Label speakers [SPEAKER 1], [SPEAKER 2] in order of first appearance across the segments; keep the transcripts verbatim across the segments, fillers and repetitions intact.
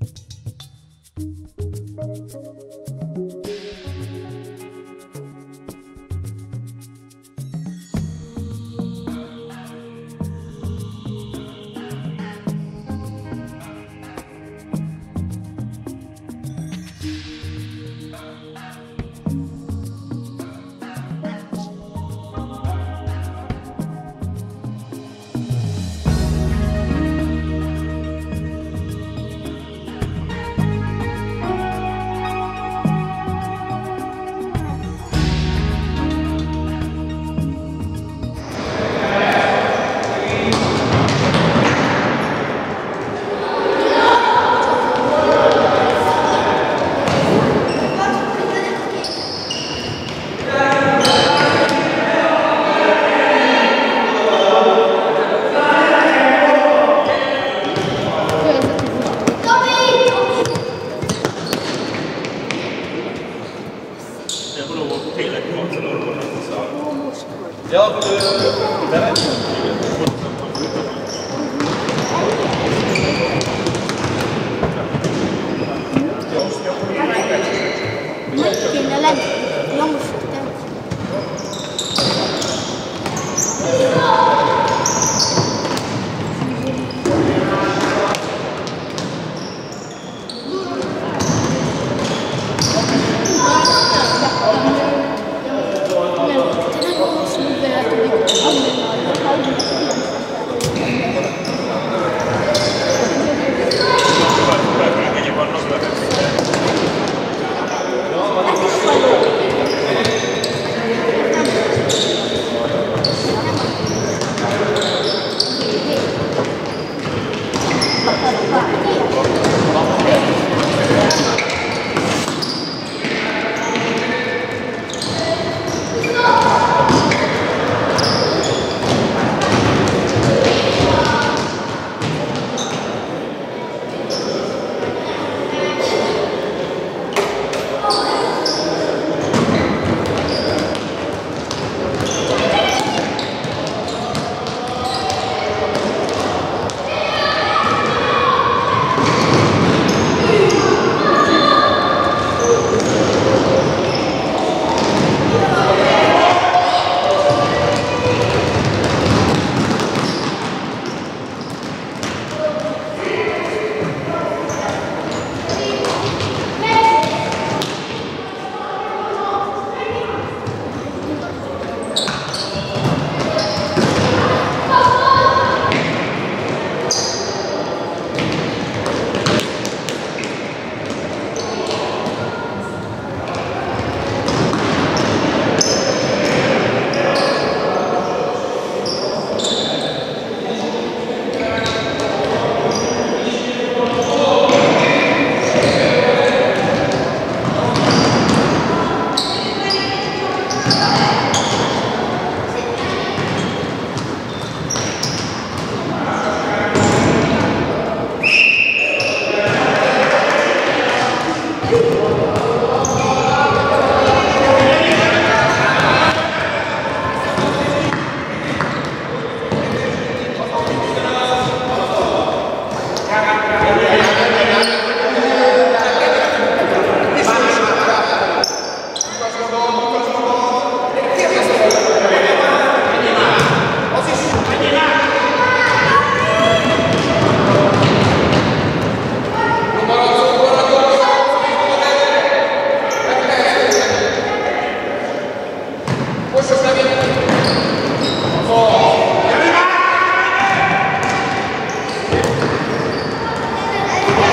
[SPEAKER 1] Thank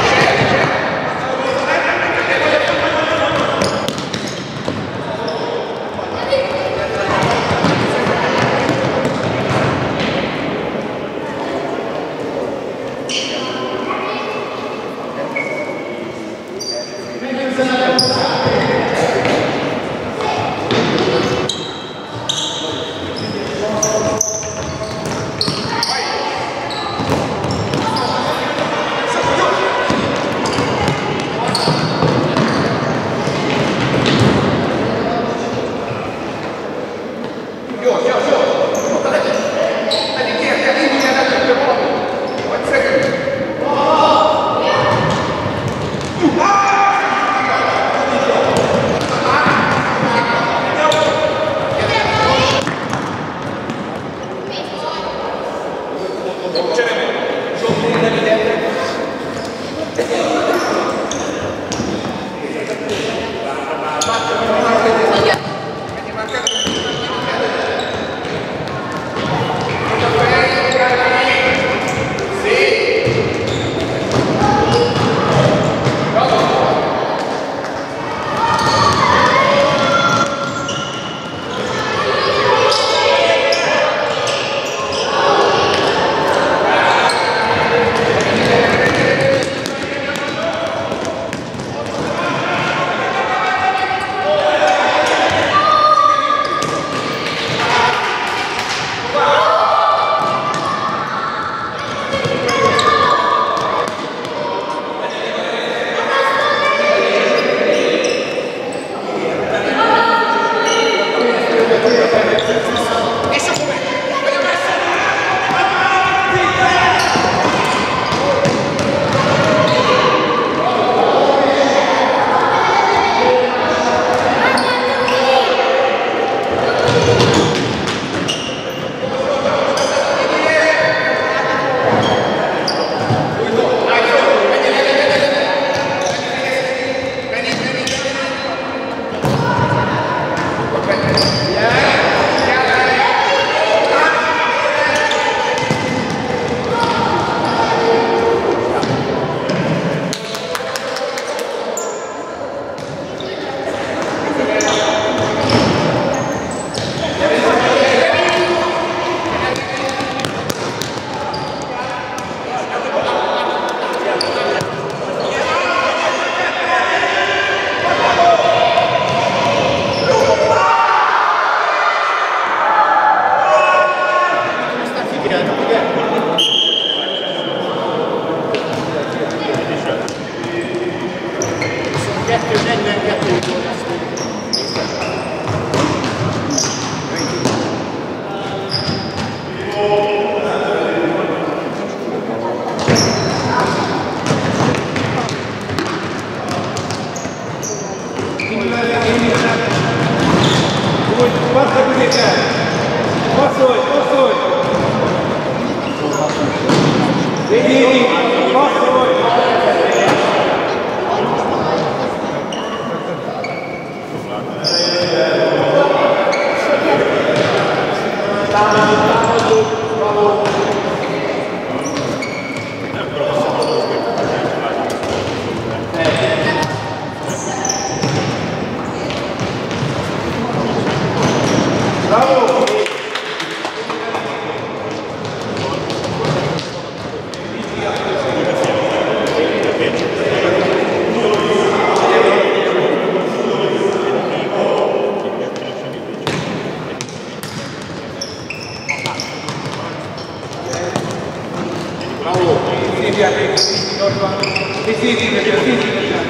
[SPEAKER 1] És szétszínesen, szétszínesen.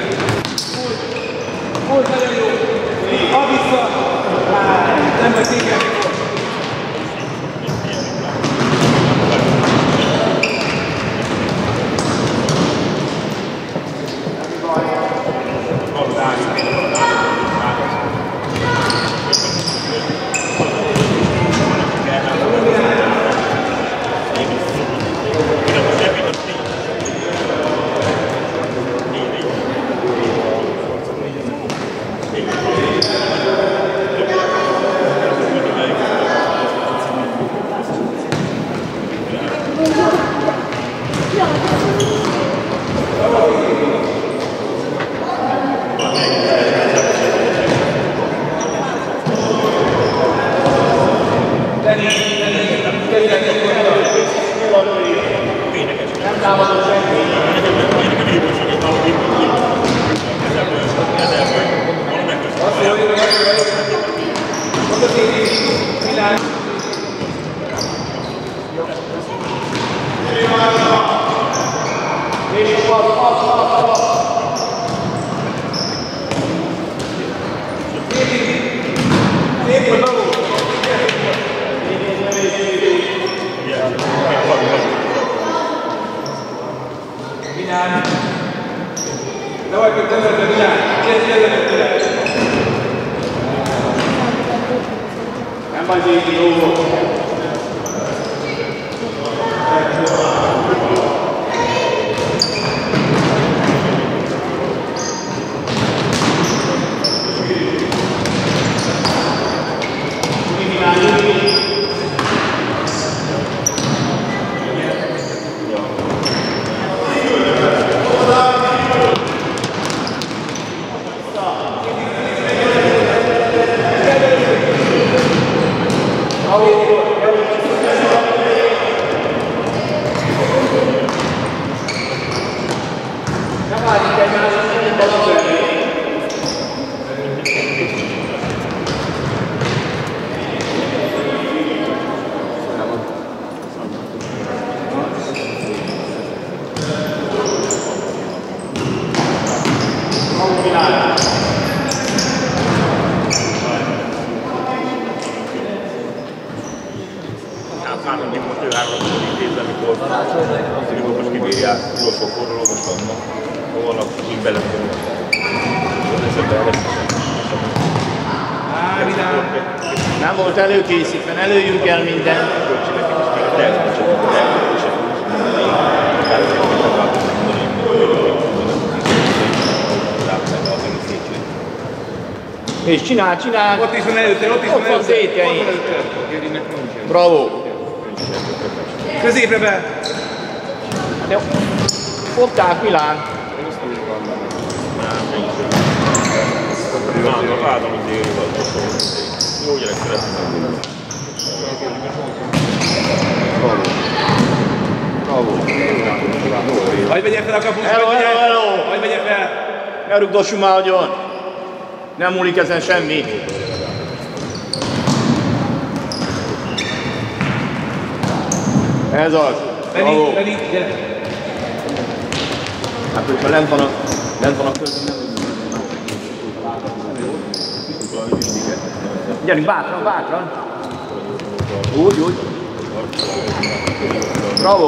[SPEAKER 1] Úgy, nagyon jó. Ha vissza. Nem vagy székelni volt.
[SPEAKER 2] Nem volt előkészítve, ne lőjünk el mindent. És csinál, csinál.
[SPEAKER 1] Ott is van előtte, ott is van előtte.
[SPEAKER 2] Ott van szétjeink. Bravo.
[SPEAKER 1] Középre be.
[SPEAKER 2] De fogták Milán.
[SPEAKER 3] Jó gyerek, szeretném.
[SPEAKER 2] Bravo. Bravo.
[SPEAKER 1] Hagyj vegye fel a kaput,
[SPEAKER 2] Hello,
[SPEAKER 1] hagyj vegye.
[SPEAKER 2] hello, hello.
[SPEAKER 1] Hagyj vegye fel.
[SPEAKER 2] Ne rugdossunk már agyon. Nem múlik ezen semmi. Ez az.
[SPEAKER 1] Ready, ready, gyere.
[SPEAKER 2] Hát, hogyha lent van a, lent van a közben, nem gyerünk bátran, bátran. Úgy, úgy. Bravo.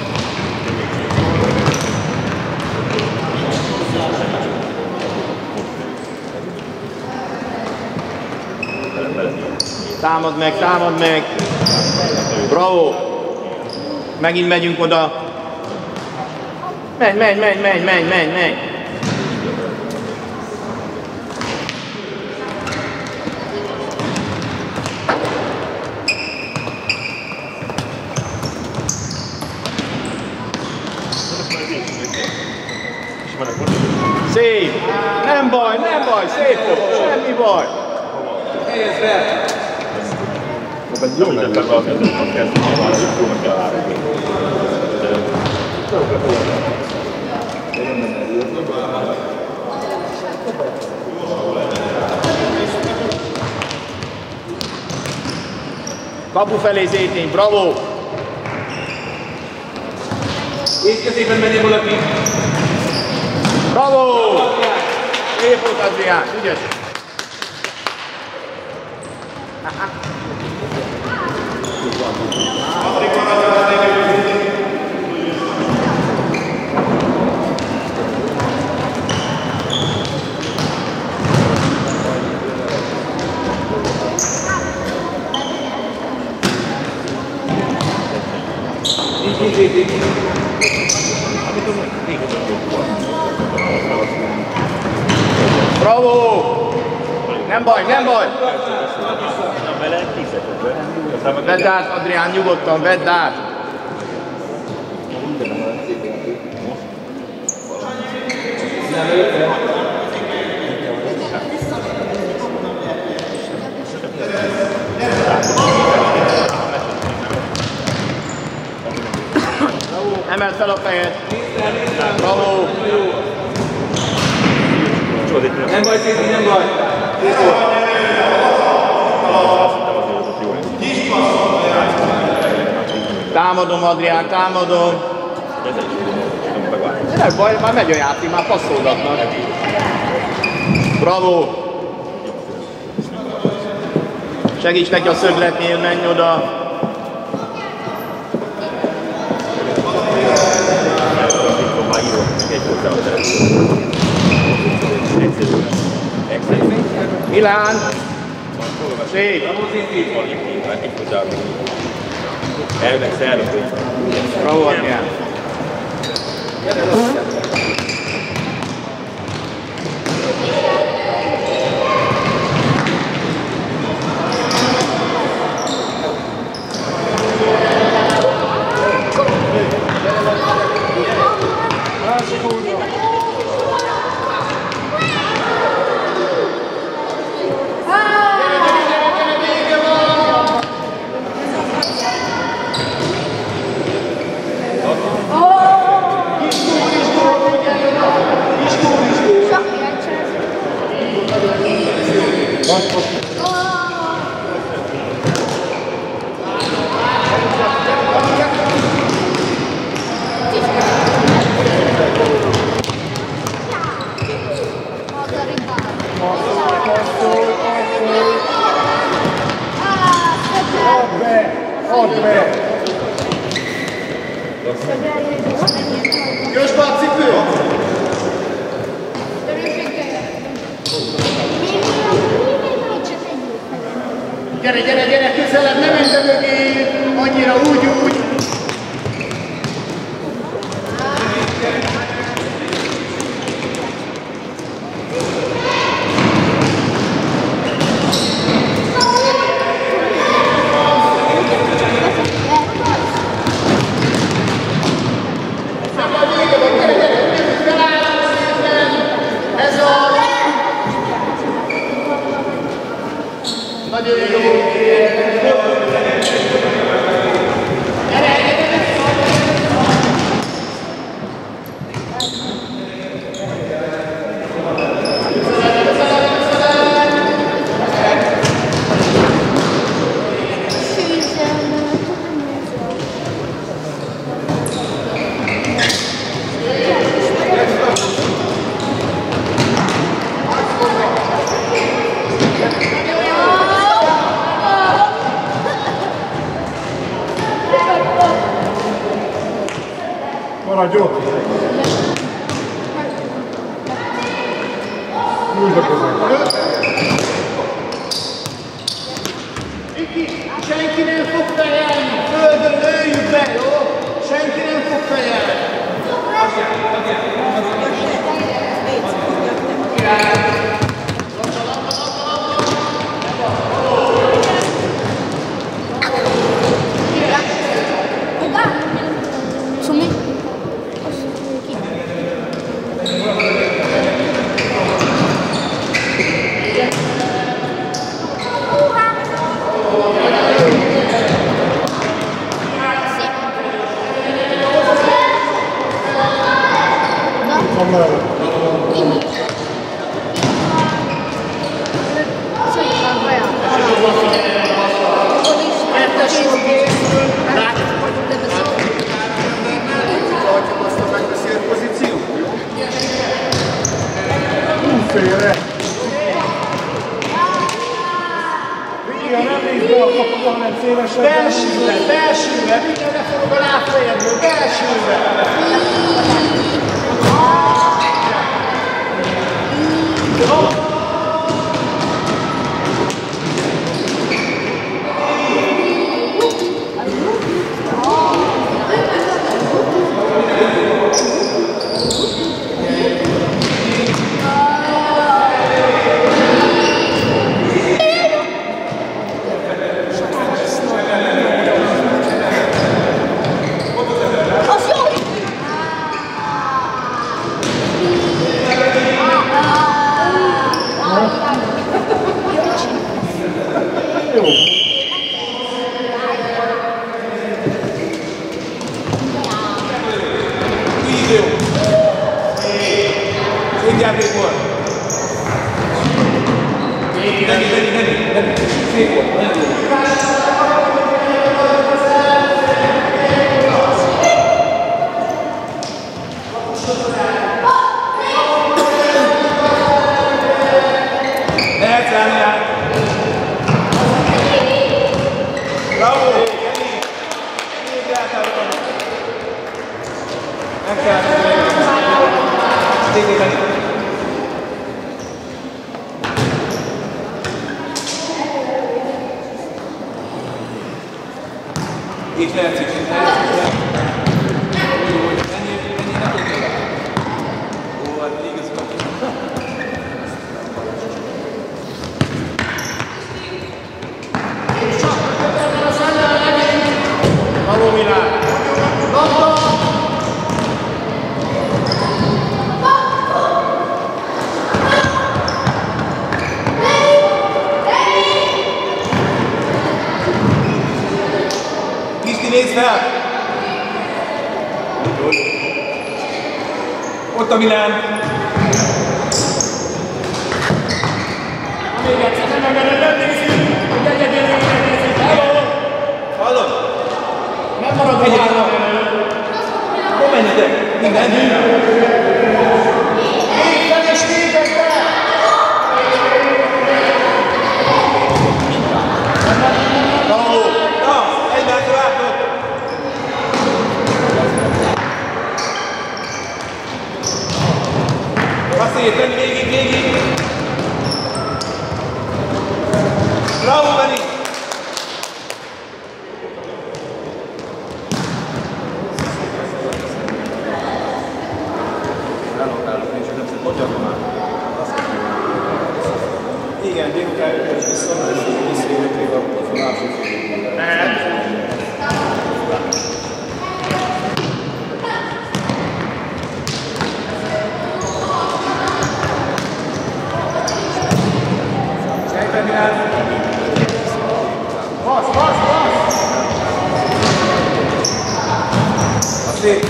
[SPEAKER 2] Támad meg, támad meg. Bravo. Megint megyünk oda. Menj, menj, menj, menj, menj, menj, menj. Szép! Nem baj, nem baj, szép volt, semmi baj!
[SPEAKER 1] Helyezd be!
[SPEAKER 3] Jó, nem kell valami, hogy kezdjük a választ, hogy jónak kell állni.
[SPEAKER 2] Kapu felé Zétény, bravo!
[SPEAKER 1] És középen menjen valaki.
[SPEAKER 2] Bravo! Szép volt, Adrián, ügyes!
[SPEAKER 1] Így, így, így.
[SPEAKER 2] Bravo! Nem baj, nem baj! Vedd át, Adrián, nyugodtan, vedd át! Emeld fel a fejed! Bravo!
[SPEAKER 1] Nem baj, Széti, nem baj!
[SPEAKER 2] Támadom, Adrián, támadom! Nem baj, már megy a játék, már passzolgatnak. Bravo! Segíts neki a szögletnél, menj oda! Milán! Szép!
[SPEAKER 3] Elvileg szervező.
[SPEAKER 2] Bravo, Adrián! Jössz be a cipő! Gyere, gyere, gyere, közelebb, ne menj be mögé! Annyira úgy, úgy!
[SPEAKER 4] Maradj ott! Nyújtsd a közben!
[SPEAKER 2] Viki, senki nem fog fejelni! Földön lőjük be, jó? Senki nem fog fejelni!
[SPEAKER 5] Kettes készül, rá.
[SPEAKER 4] félre. Vigyen, nem nézd be a kapuba, hanem szélesebb.
[SPEAKER 2] Belsőbe, belsőbe, vigyen ne forog a lábfejedből, belsőbe.
[SPEAKER 1] Így lehet, így lehet. Ennyi, ennyi nem tudod. Ó, hát igaz van.
[SPEAKER 2] Való világ!
[SPEAKER 1] Nézd fel! Ott a Milán!
[SPEAKER 2] Még egyszer nem engeded, nem nézzük! Hogy egyedül nézzük! Halló!
[SPEAKER 1] Hallod?
[SPEAKER 2] Nem marad a három elő!
[SPEAKER 1] Hol menjetek? Minden?
[SPEAKER 2] Képen és képen!
[SPEAKER 1] Bravo! Na, egymást látok! Passzéljét, menj végig, végig! Bravo, Benni! Igen, délután jöttem is vissza, és visszajövök még a másik.
[SPEAKER 2] Mehet!
[SPEAKER 1] Sejtem, Milán!
[SPEAKER 2] Passz, passz, passz!
[SPEAKER 1] A szép!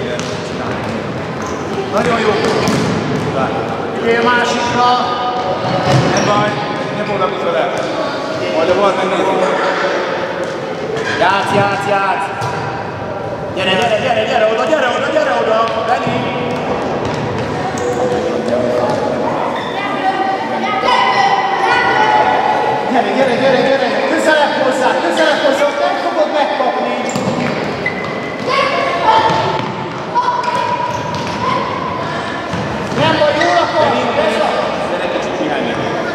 [SPEAKER 1] Nagyon jó!
[SPEAKER 2] Üljél másikra!
[SPEAKER 1] Nem baj, nem foglalkozz vele. Majd a bal megnézni.
[SPEAKER 2] Játsz, játsz, játsz! Gyere, gyere, gyere, gyere oda, gyere oda, gyere oda! Benni! Gyere, gyere, gyere, gyere! Közelebb hozzá, közelebb hozzá, nem fogod megkapni! Nem vagy, jól akarod, ez a...
[SPEAKER 1] Gyere kicsit pihenni.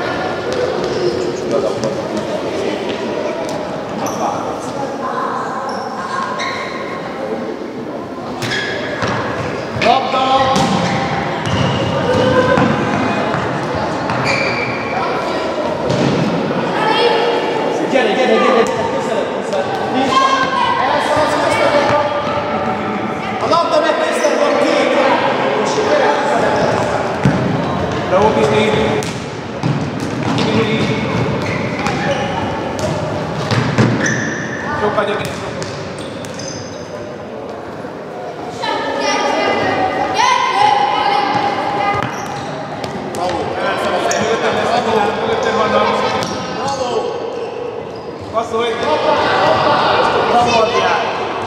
[SPEAKER 2] Labda! Gyere, gyere, gyere, gyere, közelebb hozzá! Nincs van! Elszaladsz köztetek a... A labda meg köztetek van két rá! És gyere közelebb!
[SPEAKER 1] Bravo, Pisti! Sokkal gyökény.
[SPEAKER 2] Bravo!
[SPEAKER 1] Mögöttem lesz, mögöttem vannak.
[SPEAKER 2] Bravo!
[SPEAKER 1] Passzolj!
[SPEAKER 2] Bravo, Adrián!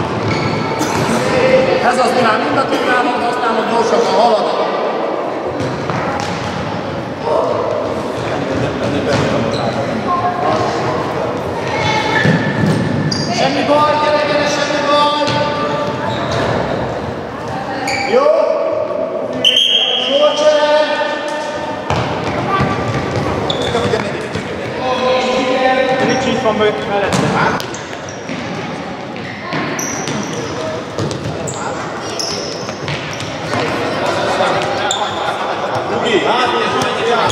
[SPEAKER 2] Ez az, Milán, mind a tudnálod, aztán a gyorsabban halad.
[SPEAKER 1] mellette.
[SPEAKER 2] Ugi, hát és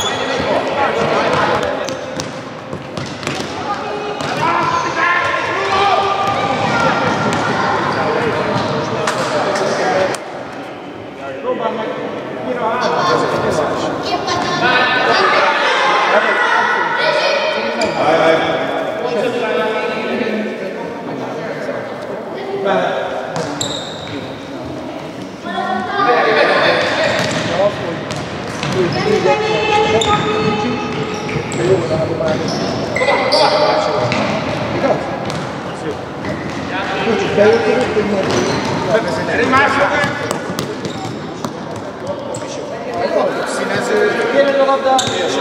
[SPEAKER 1] Próbál meg, mire áll? Kérlek a labdát!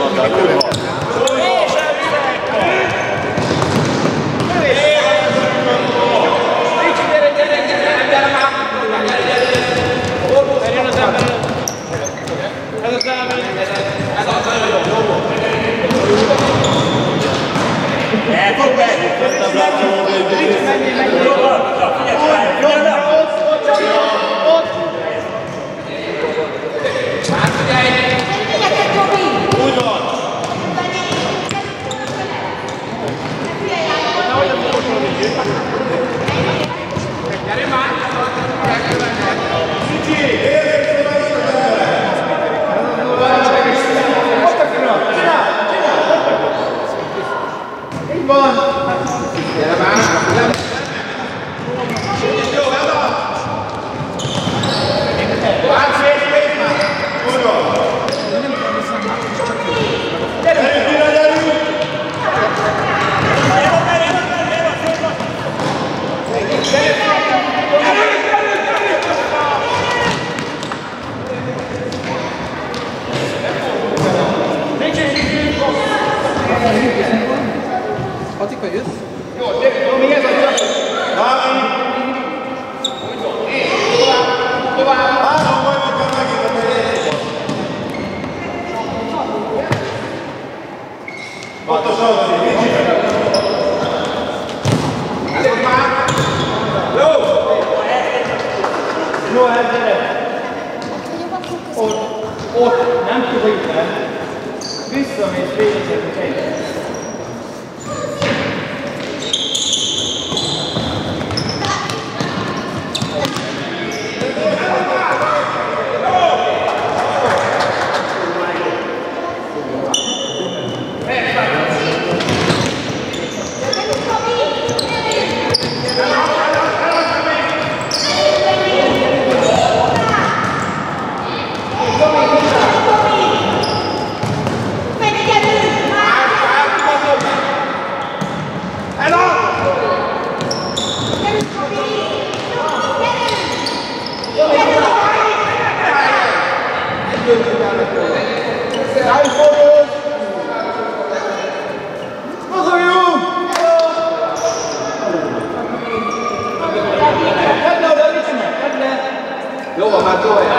[SPEAKER 5] Patika jössz?
[SPEAKER 2] jó, még ez a csap. Három bajnok kell megint a megyek. Pontosan, nincs. Elég már. Jó!
[SPEAKER 1] Jó, elgyere! Ott, ott, nem közelítve. Visszamész, végigyetek egy.
[SPEAKER 2] Jó van, már tolják.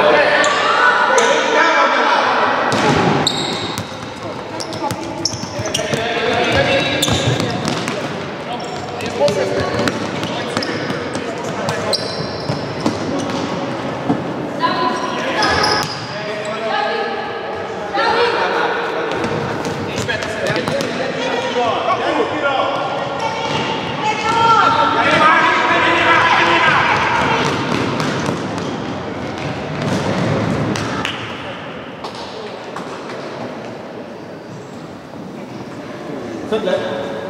[SPEAKER 1] Szedlek!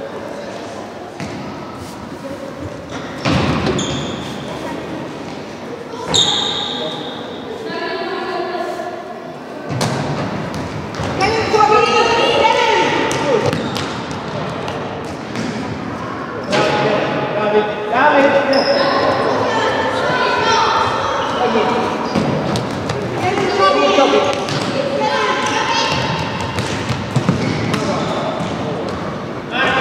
[SPEAKER 1] Dávid! Dávid! Dávid!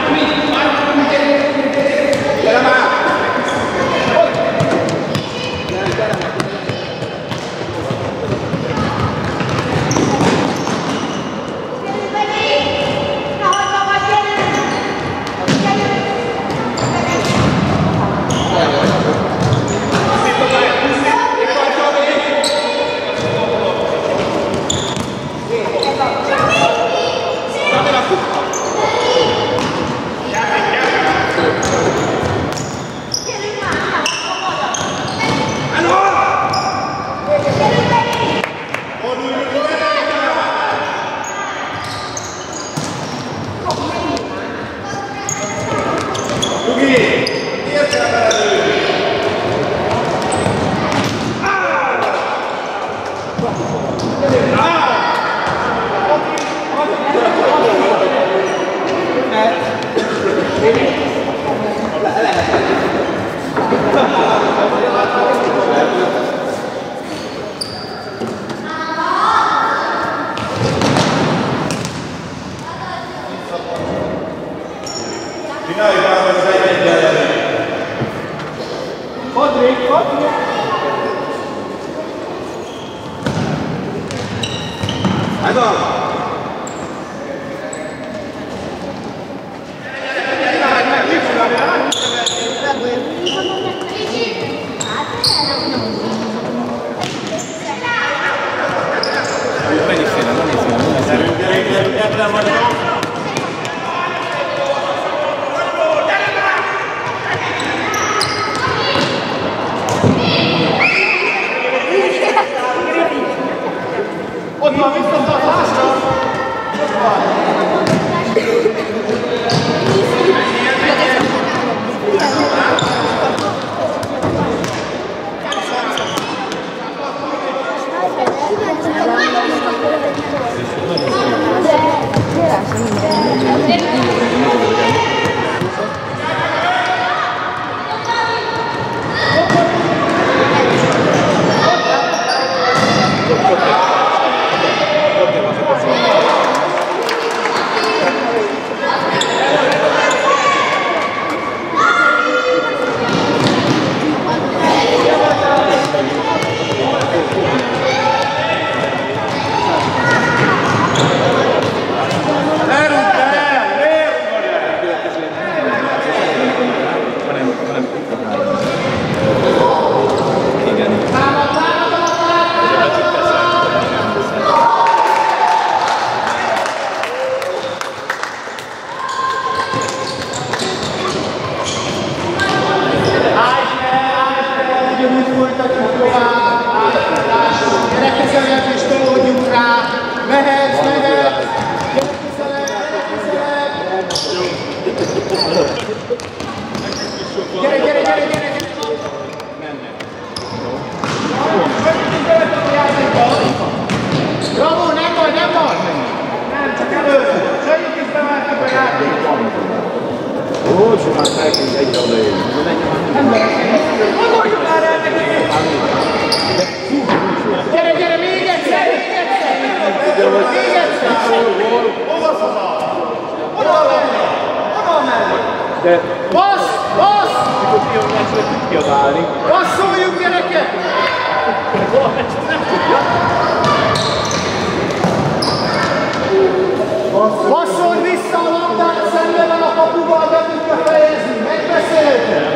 [SPEAKER 2] Passzol vissza a labdát, szemben a kapuval be tudja fejezni, megbeszéltem!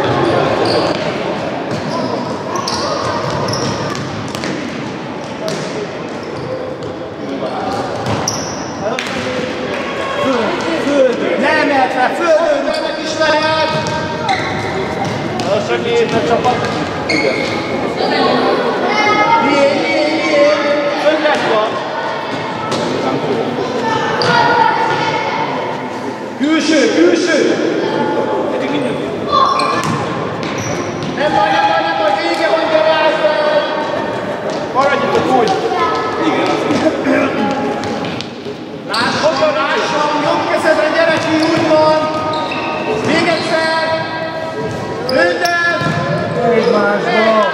[SPEAKER 2] Nem mehet fel, földön, remek is lehet!
[SPEAKER 3] Lassan két a csapat. Igen.
[SPEAKER 2] Miért, miért, miért?
[SPEAKER 3] Önnek van.
[SPEAKER 2] Külső, külső!
[SPEAKER 3] Eddig minden.
[SPEAKER 2] Nem baj, nem baj, nem baj, vége van, gyere át!
[SPEAKER 3] Maradjatok úgy! Igen,
[SPEAKER 2] Lássam, lássam, jobb kezedre gyere ki, úgy van! Még egyszer! Lőd el!
[SPEAKER 4] Egymásba!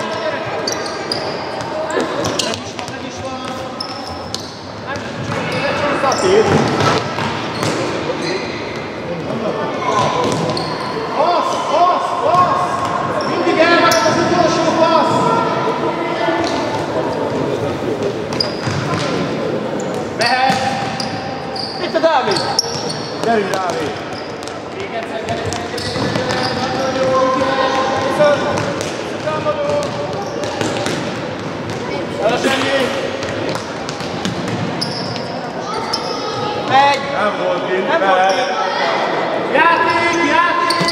[SPEAKER 2] Nem is van, nem is van! Szép! Passz, passz, passz! Mindig elmarad az utolsó passz! Mehet! Itt a Dávid!
[SPEAKER 4] Gyerünk, Dávid!
[SPEAKER 2] Még egyszer, gyere, gyere, gyere! Nagyon jó! Viszont! Támadó! El a semmi! Megy!
[SPEAKER 4] Nem volt itt,
[SPEAKER 2] Nem volt itt! Játék, játék!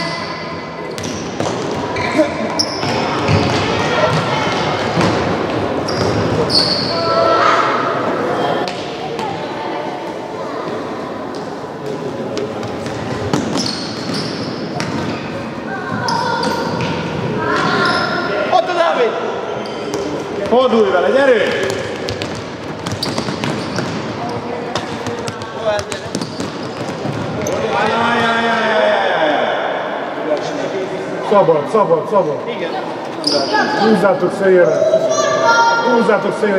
[SPEAKER 4] Fordulj vele, gyerünk! Szabad, szabad, szabad.
[SPEAKER 2] Igen.
[SPEAKER 4] Húzzátok szélre. Húzzátok szélre.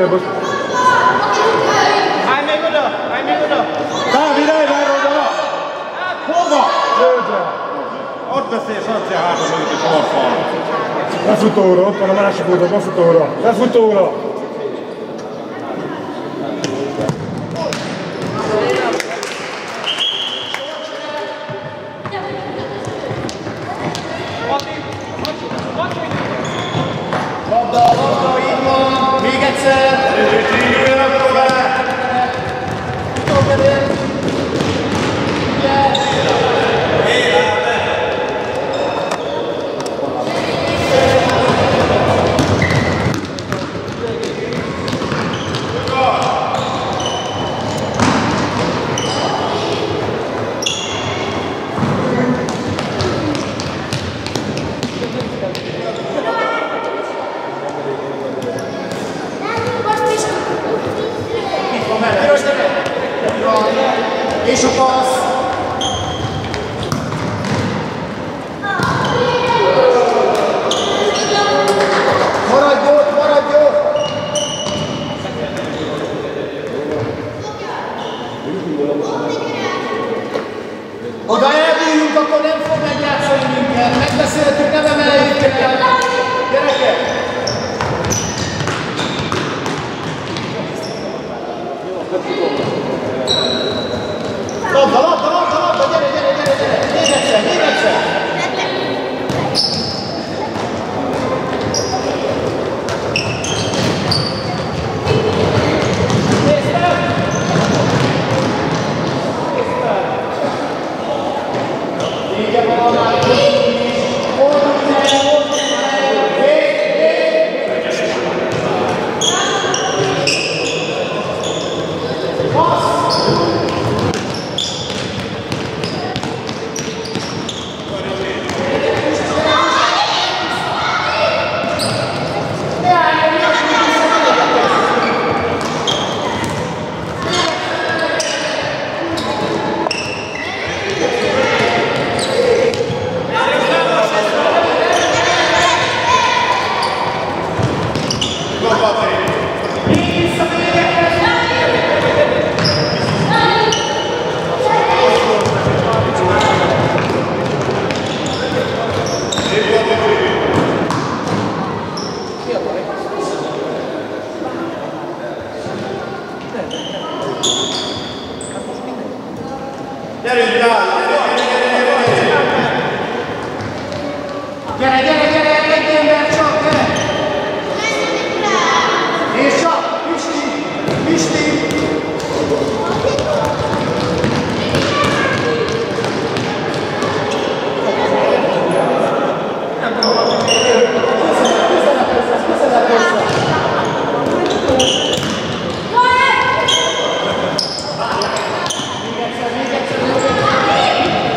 [SPEAKER 2] Állj még oda, állj még oda.
[SPEAKER 1] Távi, Reimer oda! Hova?
[SPEAKER 4] Lőd rá.
[SPEAKER 1] Ott beszélsz, azt se hátra mögött és arccal.
[SPEAKER 4] Lefutóra, ott van a másik oldal, lefutóra. Lefutóra.
[SPEAKER 2] Labda, labda, így van. Még egyszer. És a passz! Maradj ott, maradj ott! Oda elbújjunk, akkor nem fog megjátszani minket. Megbeszéltük, nem emeljük el. Gyerekek! Labda, labda, labda, labda, gyere, gyere, gyere, gyere! Még egyszer, még egyszer! Gyere, gyere, gyere, egy ember csak, gyere! És csak, Pisti, Pisti! Még egyszer, még egyszer, még egyszer!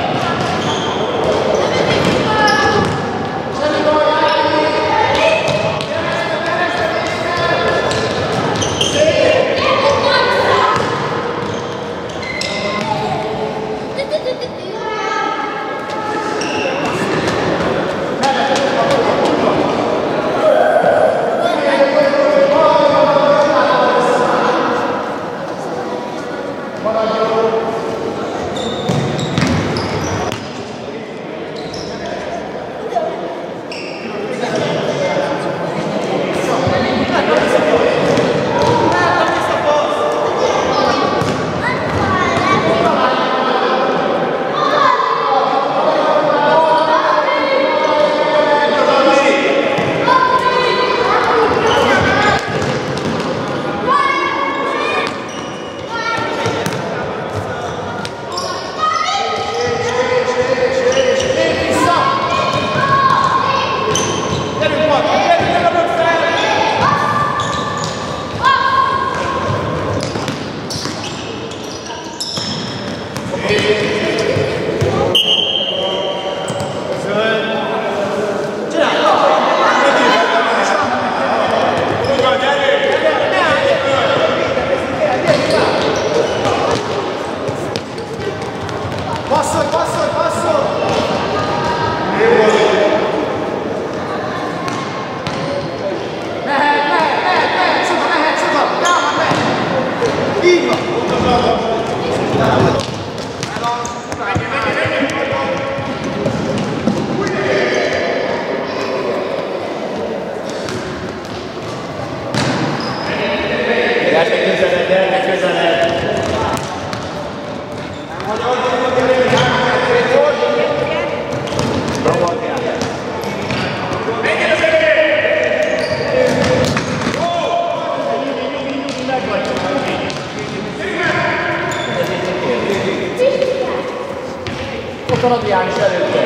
[SPEAKER 2] Ott van Adrián is előtte.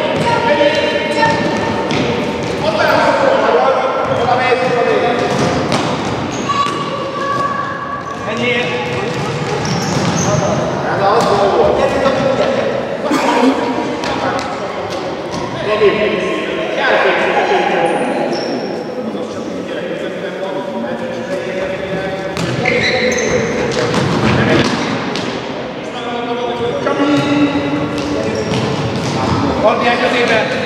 [SPEAKER 1] Ennyi.
[SPEAKER 2] Ez az volt. Gyerünk a mindjárt. Gyerünk.
[SPEAKER 1] Adjál közébe!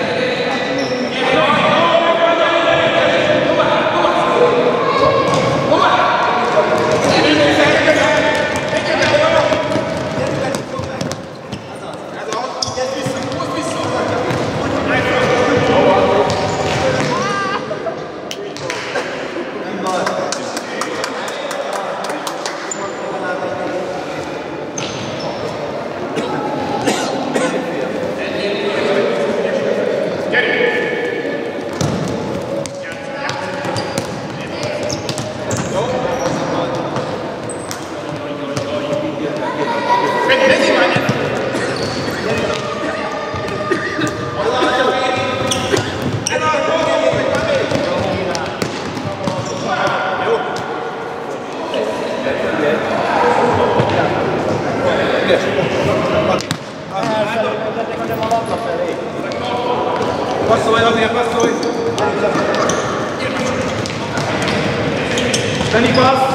[SPEAKER 1] Passzolj, azért passzolj! Dani, passz!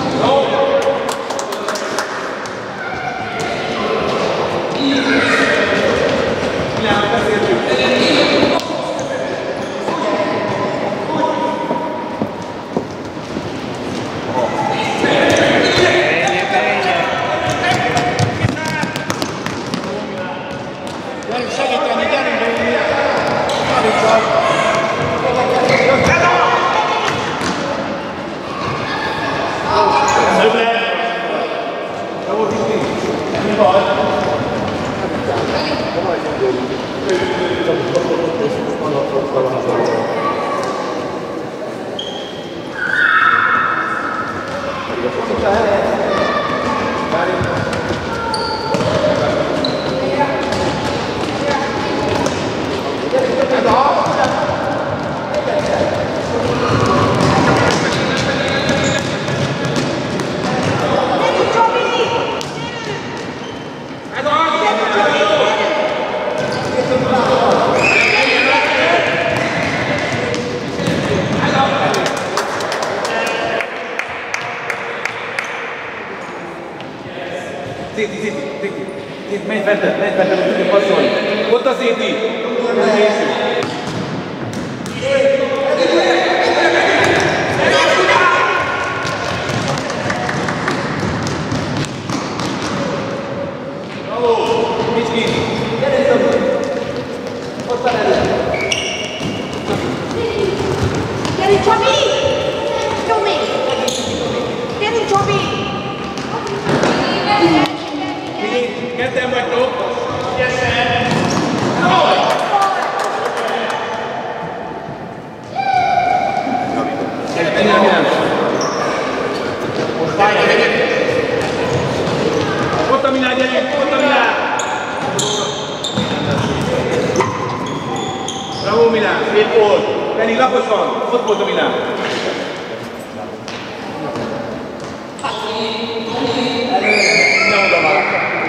[SPEAKER 1] Milyen, beszéltünk!
[SPEAKER 2] Segíteni, gyerünk!
[SPEAKER 1] Zéti, Zéti, Zéti, Zéti, menj fentet, menj fentet, hogy tudjuk passzolni. Ott a Zéti! Bravo! Micski!
[SPEAKER 2] Gyere, Tomi! Ott van elő!
[SPEAKER 5] Gyere, Tomi! Tomi! Gyere, Tomi!
[SPEAKER 1] Ketten vagytok! Ügyesen! Nem, nem. Ott a Milán, gyerünk! Ott a Milán! Bravo Milán! Szép volt! Penny, laposan! Ott volt a Milán! Nem oda már!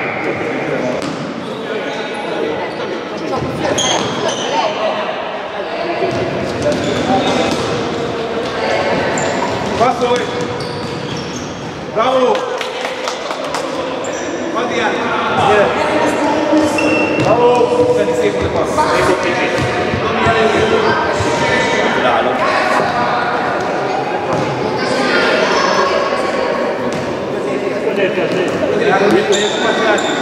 [SPEAKER 1] Passzolj! Bravo! Adrián! Gyere! Bravo! Fenni, szép volt a passz! Szép volt kicsit! Ami előző! Rálom! Rálom, mit megyek, majd látjuk!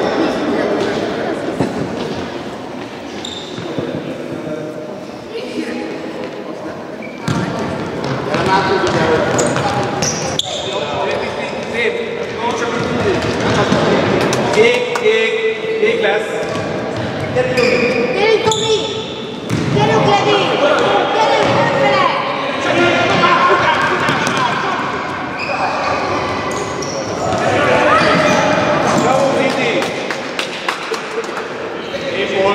[SPEAKER 1] Kék, kék, kék lesz.
[SPEAKER 5] Gyere, Tomi! Gyere, Glenni! Gyere, felfele!
[SPEAKER 1] Bravo, Zéti! Szép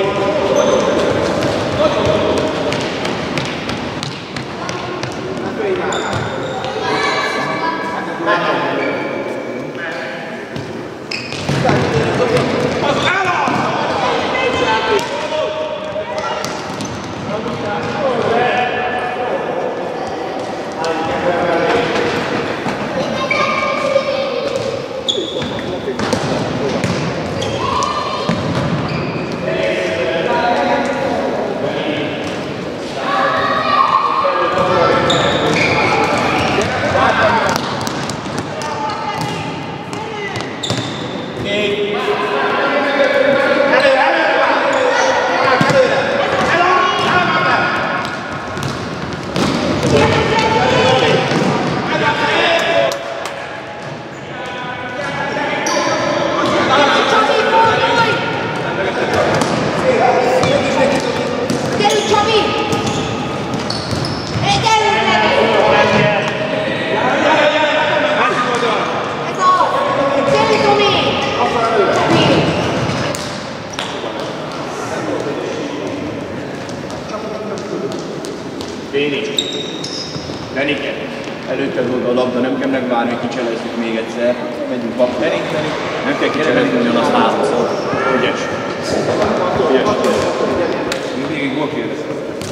[SPEAKER 1] Előtte volt a labda, nem kell megvárni, hogy kicselezzük még egyszer. Megyünk papra. Nem kell kicselezni ugyanazt háromszor. Ügyes. Ügyes. Mindig egy gól kérdeztem.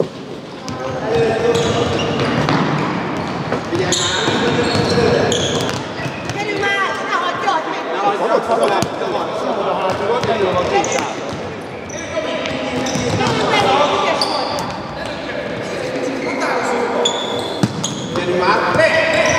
[SPEAKER 5] Gyerünk már, ne hagyjad meg! Ne hagyjad!
[SPEAKER 2] Szabad a hátul, de jól van két sáv.
[SPEAKER 5] Gyerünk meg, ügyes volt!
[SPEAKER 2] Gyerünk már, meg!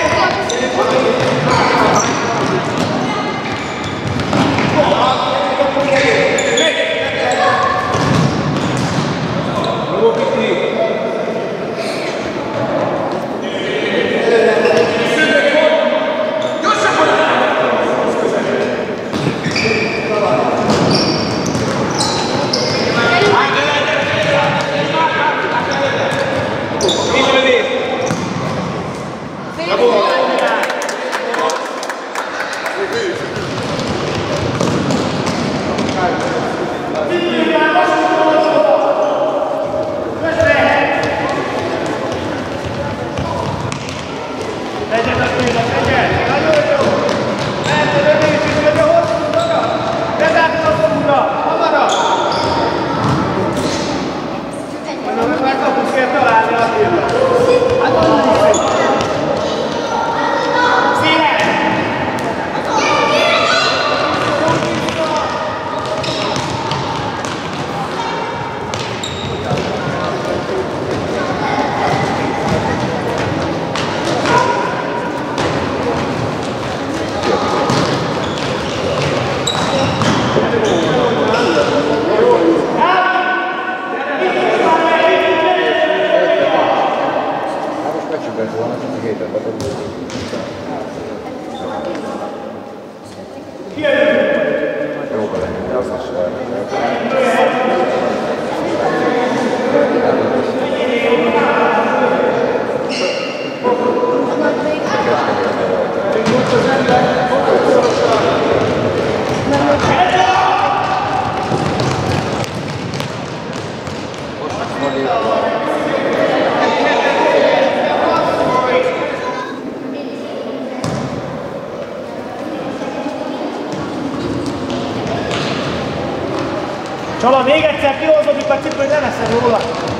[SPEAKER 2] Csaba, még egyszer kihozódik a cipő, hogy ne veszed róla.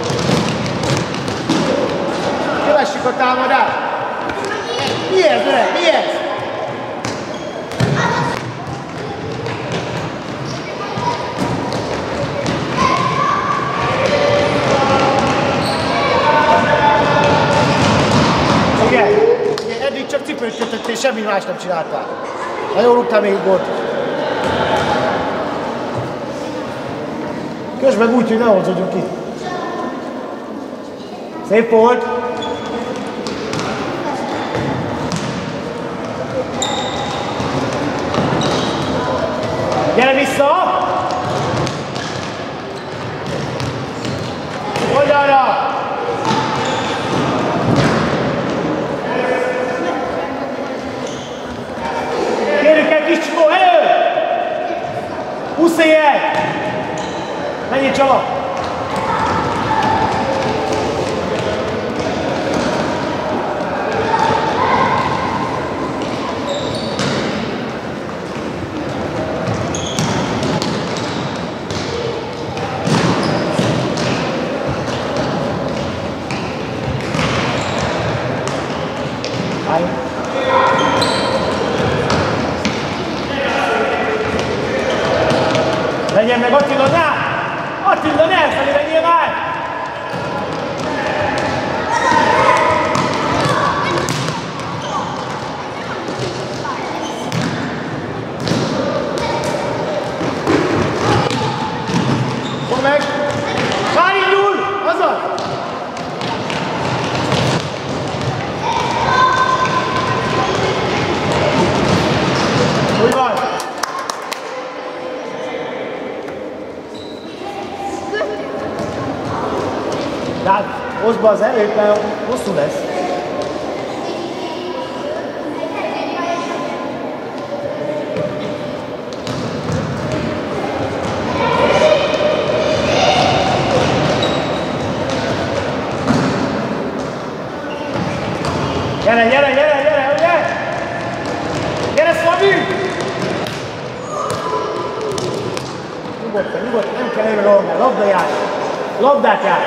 [SPEAKER 2] Kövessük a támadást. Mi ez, öreg? Mi ez? Igen, igen, eddig csak cipőt kötöttél, semmi más nem csináltál. Na jól rúgtál még gólt. Kösd meg úgy, hogy ne hozódjunk ki. Szép volt. Gyere vissza! Oldalra! Kérjük egy kis csikó, elő! Puszélj el! Menjél Csaba! Legyen meg Attila, ne! Attila, ne elfelé menjél már! hozd be az előtt, mert hosszú lesz. Gyere, gyere, gyere, gyere, ugye? Gyere, Szabi! Nyugodtan, nyugodtan, nem kell előre rohanni, labda jár. Labdát jár.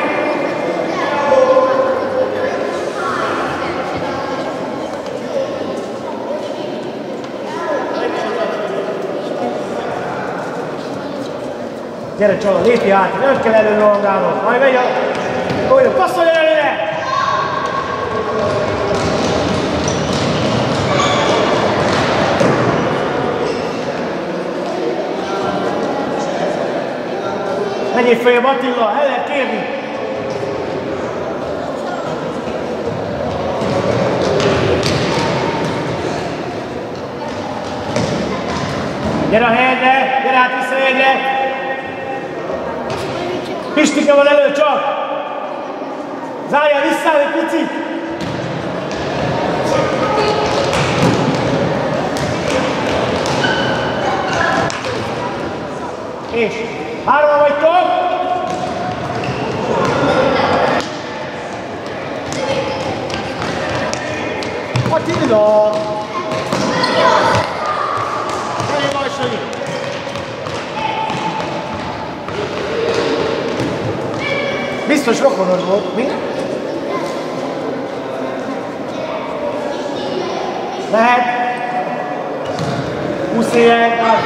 [SPEAKER 2] Gyere Csala, lépj át, nem kell előre rohangálnod. Majd megy a... Olyan, passzolj előre! Menjél följebb Attila, el lehet kérni! Gyere a helyedre, gyere át vissza helyedre! Pistike van elő csak! Zárjál vissza egy picit! És hárman vagytok! Attila! Gyere Vajsai! Biztos rokonod volt, mi? Lehet? húsz éve,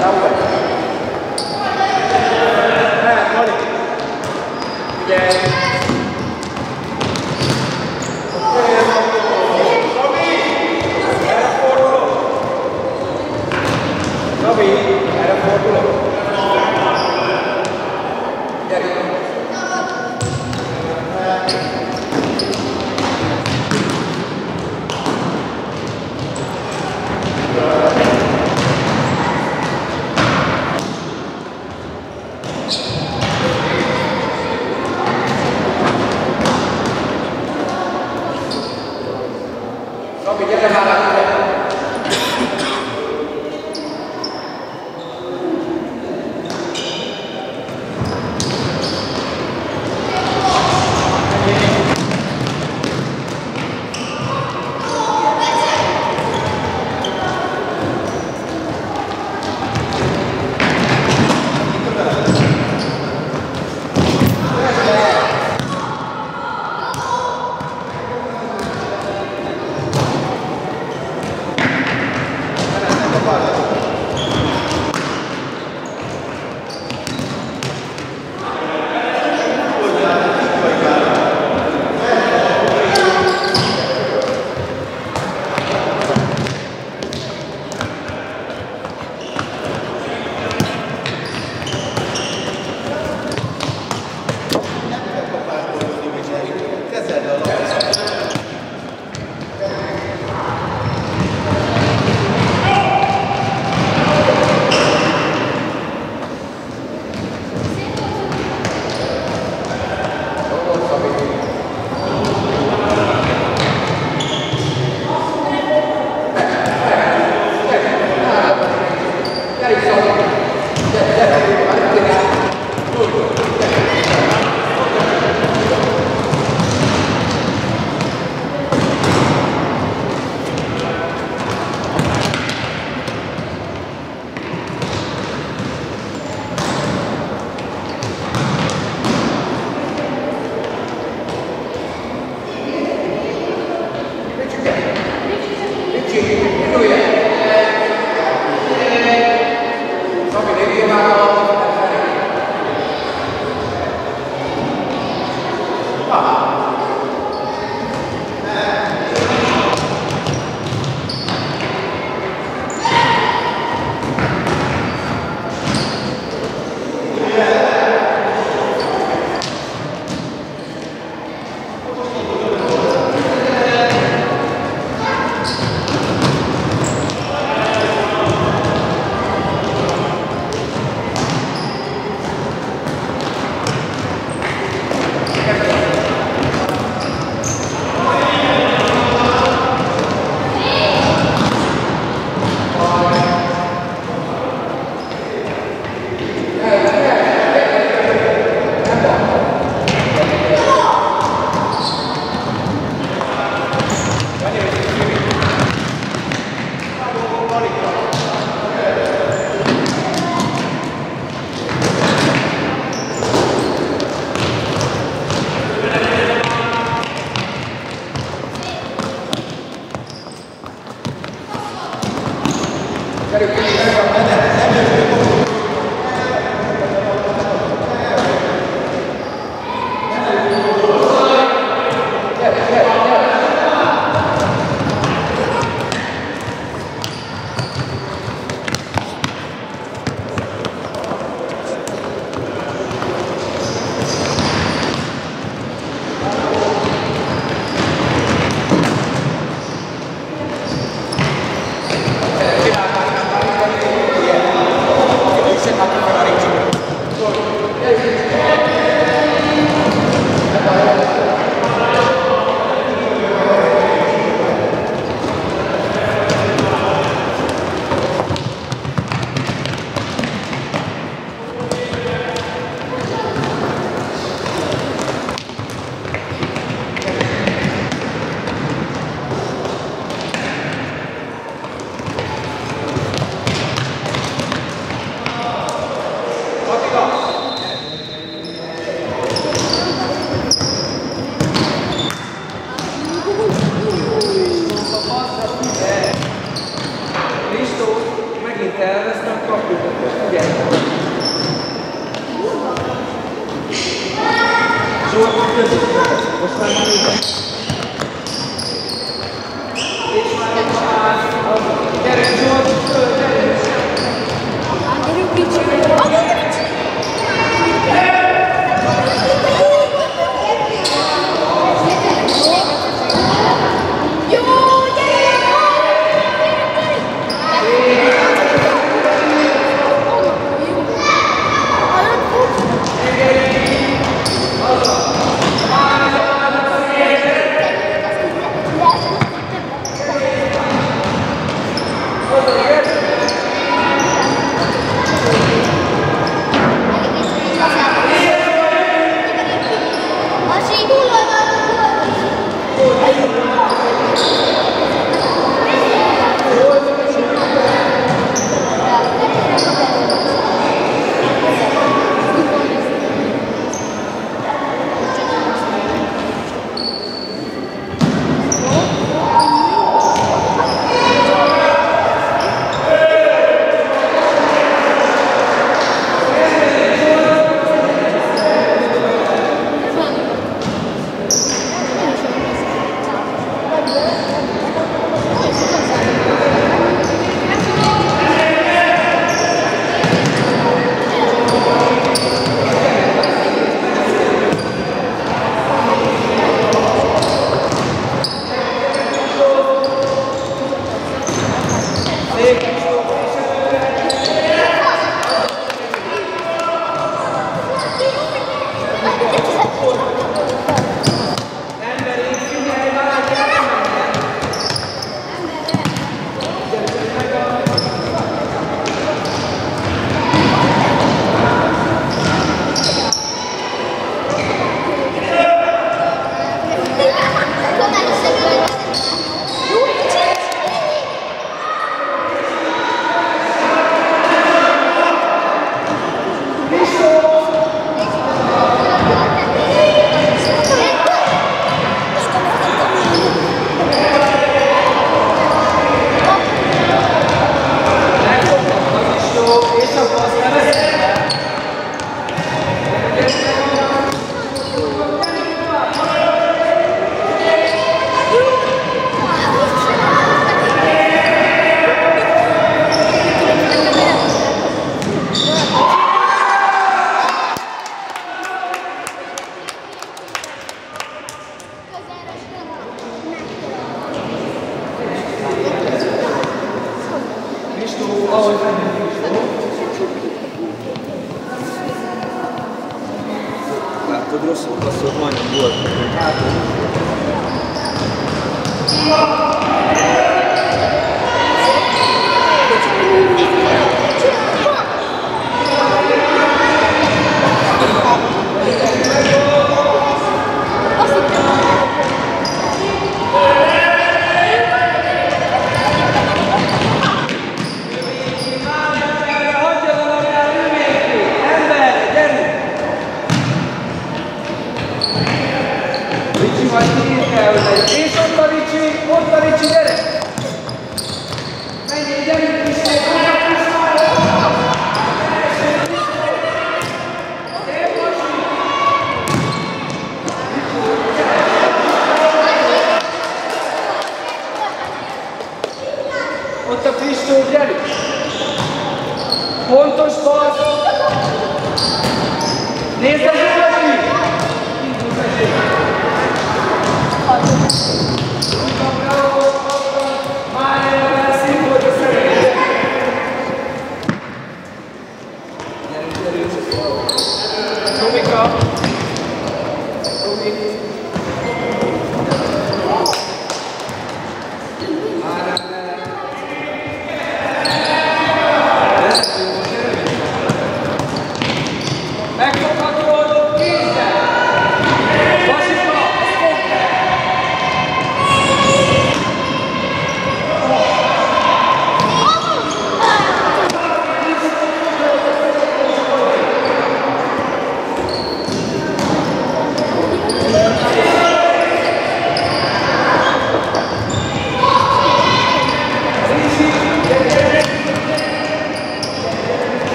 [SPEAKER 2] Krisztó, meg
[SPEAKER 6] megint elvesztem, kapjuk. Ugye? Zsolt, között. Most már már így. És már már gyere, Zsolt, föl, gyere!
[SPEAKER 5] Gyerünk, Ricsi! Gyerünk, Ricsi!
[SPEAKER 6] Látod, rosszul passzolt, majdnem volt. És ott a Ricsi, ott a Ricsi, gyere! Menjél, gyerünk is, ott a Kristóf, gyerünk! Pontos bal! Nézd a Zsolti! Megfoghatod!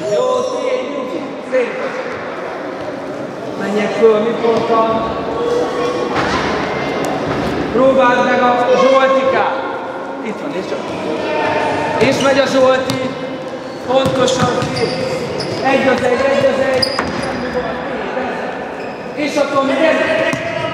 [SPEAKER 6] Jó, tény, nyugi, szép. Menjek föl, mi voltam. Próbáld meg a Zsoltikát. Itt van, nézd csak. És megy a Zsolti. Pontosan két. Egy az egy, egy az egy. És akkor még ez.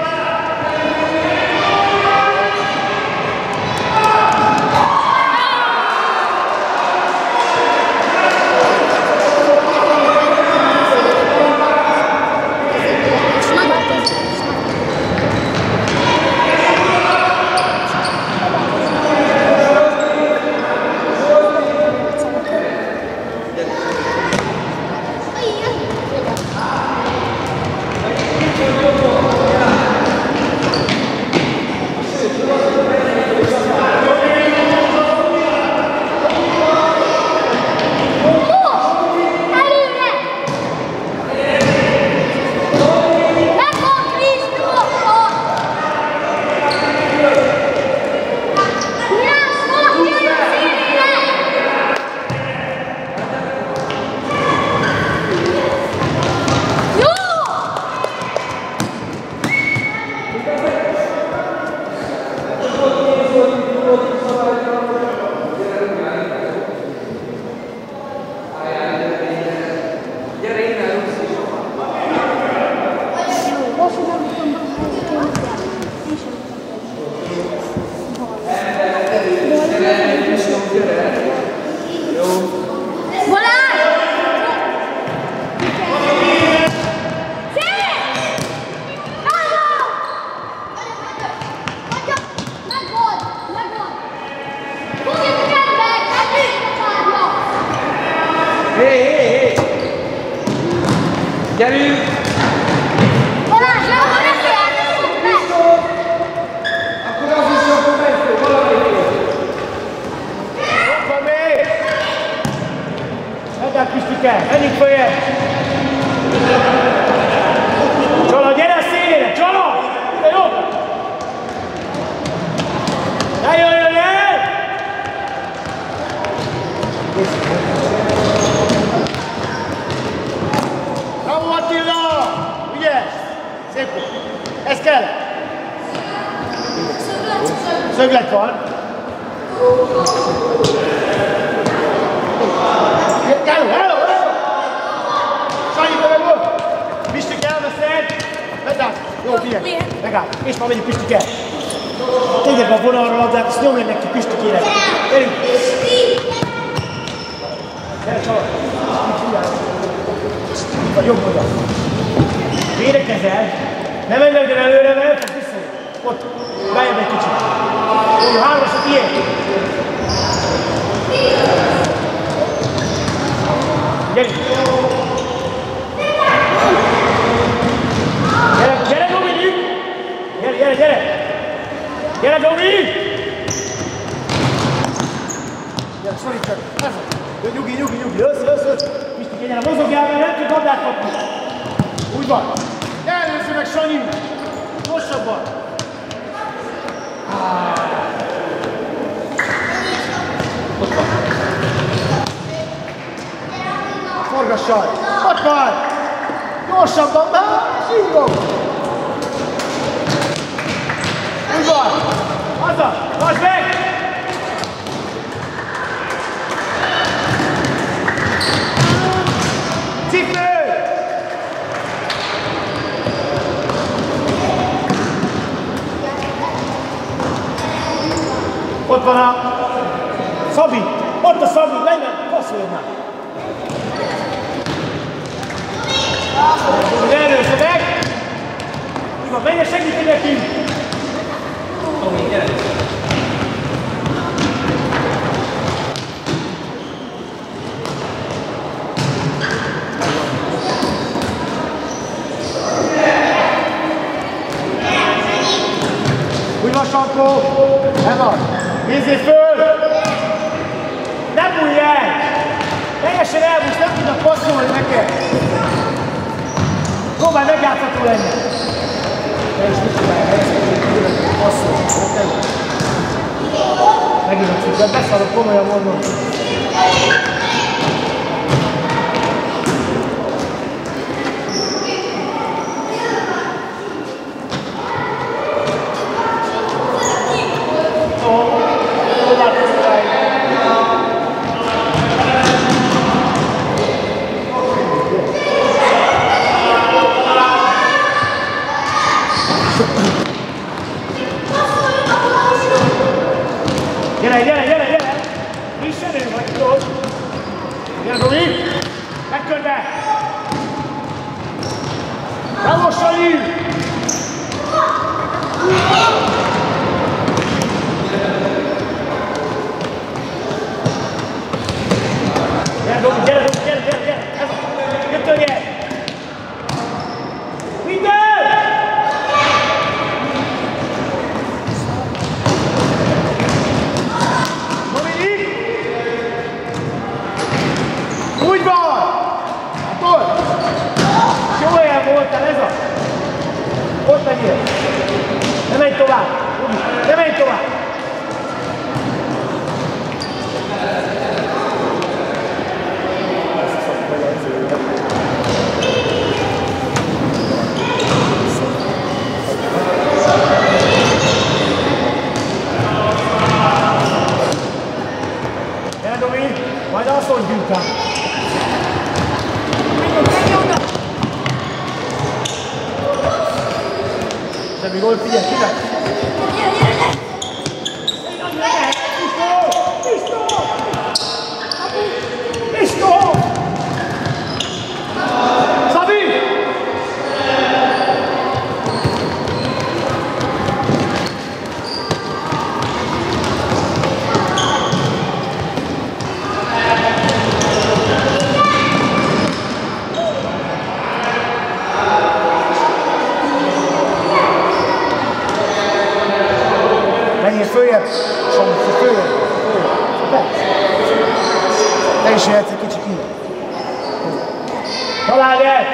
[SPEAKER 6] Gyerünk!
[SPEAKER 5] Balázs, jó, ne féljetek!
[SPEAKER 6] Viszont! Akkor az is akkor megy, valamelyik!
[SPEAKER 2] Ott van még! Menjünk, Pistike! Menjünk följebb! Csala, gyere szélére! Csala! Ide jobb! Ne jöjjön el! Bravo, Attila! Ügyes! Szép! Ez kell! Szöglet van! Hello, hello, hello! Sanyi, te meg volt! Pistike, elveszed! Vedd át! Jó, figyelj! Megáll! És már megyünk, Pistike! Tegyed be a vonalra a labdát, és nyomj neki Pistikének! Gyerünk! Gyere, Csala! Mit csinálj? Itt vagy jobb oldal! Védekezel! Ne menj meg előre, mert nem fogsz visszajönni! Ott! Bejebb egy kicsit! Jó, hármas a tiéd! Gyerünk! Gyere, gyere, Dominik! Gyere, gyere, gyere! Gyere, Dominik! Gyere, szorítsak! Jó, nyugi, nyugi, nyugi! Össze, össze, össze! Pisti, gyere, mozogjál, mert nem tud labdát kapni! Úgy van! Ne előzze meg, Sanyi! Gyorsabban! Ott van! Forgassal! Ott van! Gyorsabban! Sírgom! Úgy van! Haza! Hozd meg! Cipő! Ott van a Szabi! Ott a Szabi! Menj meg! Passzolj már! Először meg! Úgy van, menjen segíteni nekünk!
[SPEAKER 1] Tomi, gyere!
[SPEAKER 2] Úgy van, Sankó! Nem van! Nézzél föl! Ne bújj el! Teljesen elbújsz, nem tudnak passzolni neked! Próbálj megjátszható lenni! Te is mit csinálj, helyezkedni, passzolni! Megint a cipőt, beszarok, komolyan mondom! Megkörbe! Bravo, Sanyi! Gyere, Domi, gyere, Domi, gyere, gyere, gyere! Jöttölje! Minden! Dominik! Úgy van! Akkor! Jó helyen voltál, ez a! Ott legyél! Ne menj tovább! Ne menj tovább! Gyere, Domi! Majd azt mondjuk el! Semmi gól, figyelj, figyelj! Följebb, Sanyi, följebb, följebb. Te is jöhetsz egy kicsit így. Találd el!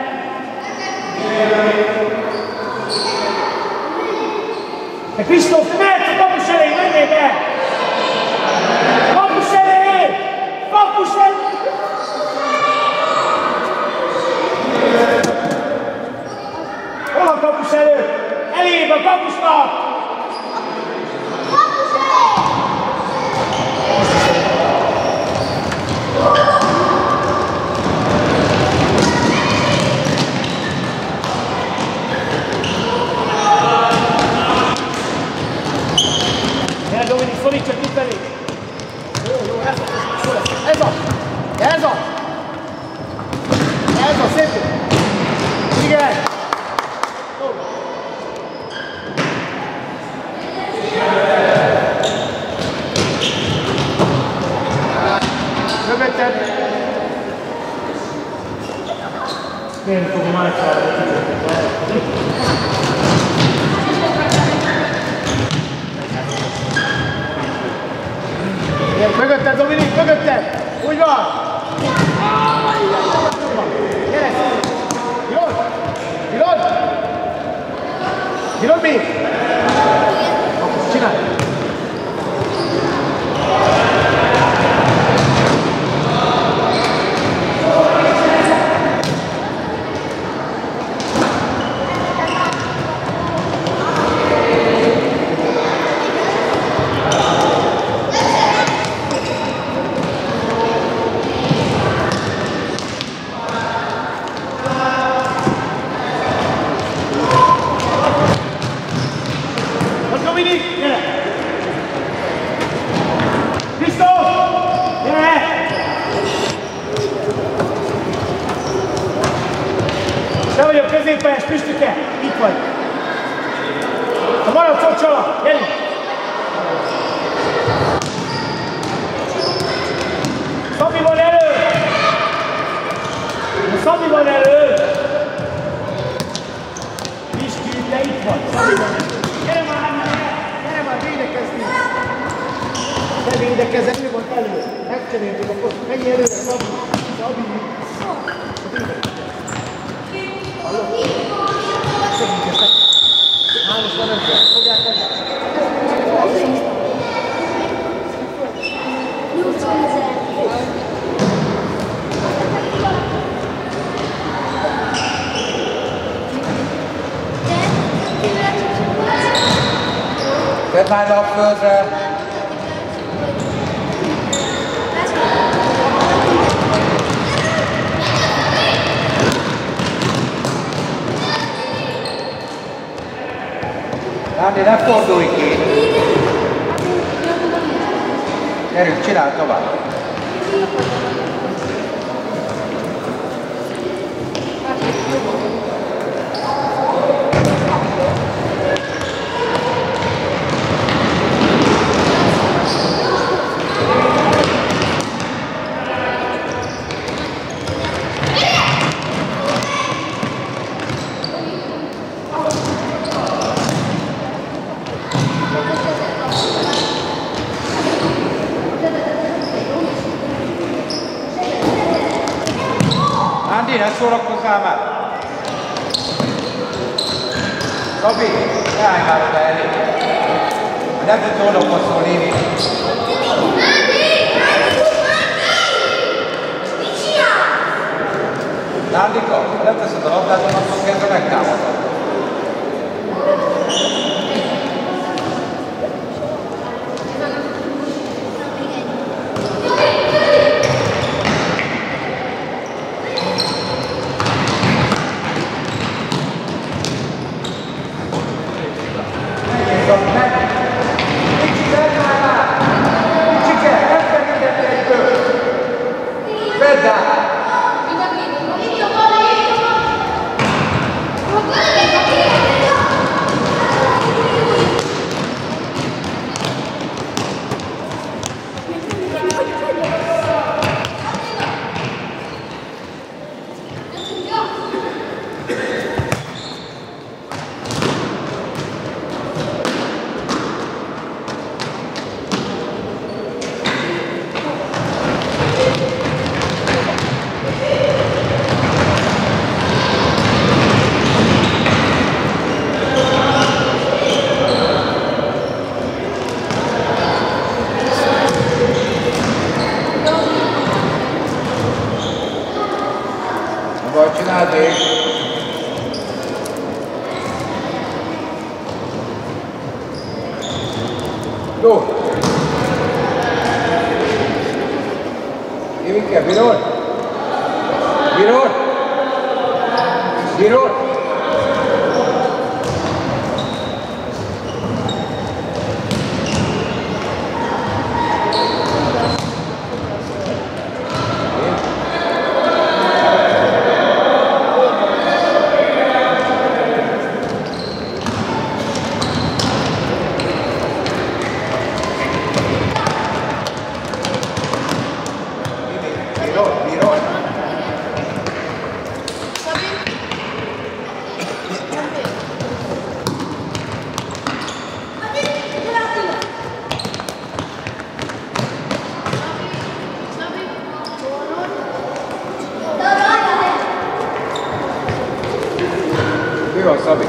[SPEAKER 2] Te Kristóf, te mehetsz a kapus elé, menjél be! Kapus elé! Kapus elé! Hol a kapus előtt? Elébb a kapusnak! Gyere, Dominik, szorítsa kifelé! Jó, jó, ez az, ez az, ez az, ez az, szép! Igen! Követed! Én fogom átszállni. Mögötted, Dominik, mögötted! Úgy van! Gyere! Bírod! Bírod! Bírod még? Akkor csinálj! Te vagy a középpályás, Pistike! Itt vagy! Ha maradsz ott, Csala! Gyerünk! Szabi van elő! Szabi van elő! Pisti, te itt vagy! Szabi van elő! Gyere már, gyere már, védekezni! Te védekezz, elő van elő! Megcseréltük, akkor menj előre, Szabi! Szabi! Hallod? Segítkeztek! Hármasban nem kell, fogják el!
[SPEAKER 6] Tedd már le a földre! Rádi, ne fordulj ki! Gyerünk, csinálj tovább! Andi, ne szórakozzál már! Szabi, ne állj már oda elé! Nem tudsz oda szólni. Nándika, ha nem teszed a labdát, akkor kezdve megtámadod. Csináld még! Jó! Évinke, bírod? Bírod? Bírod? Mi van, Szabi?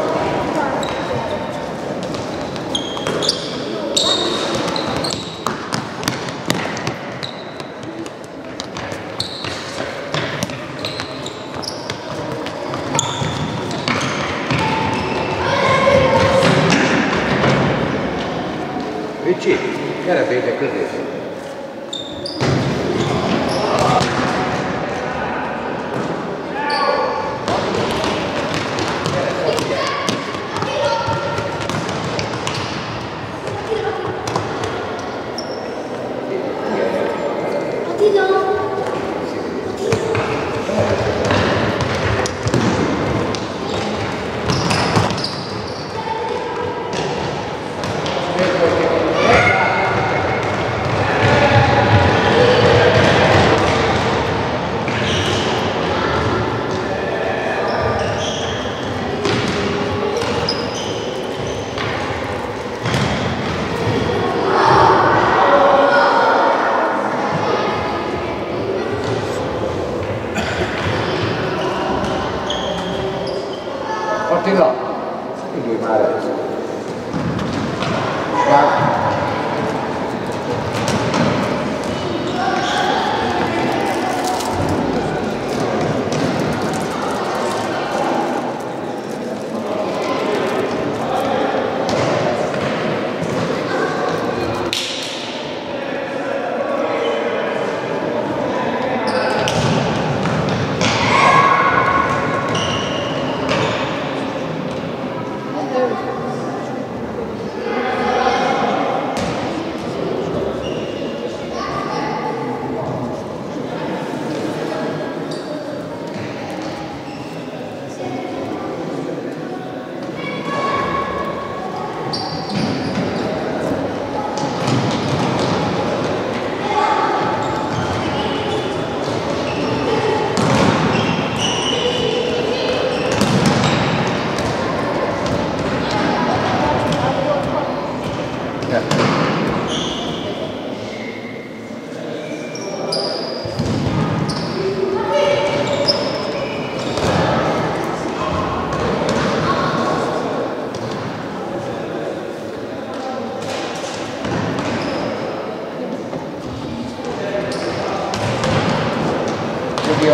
[SPEAKER 6] Ricsi, gyere Péter közé! Attila, indulj már el!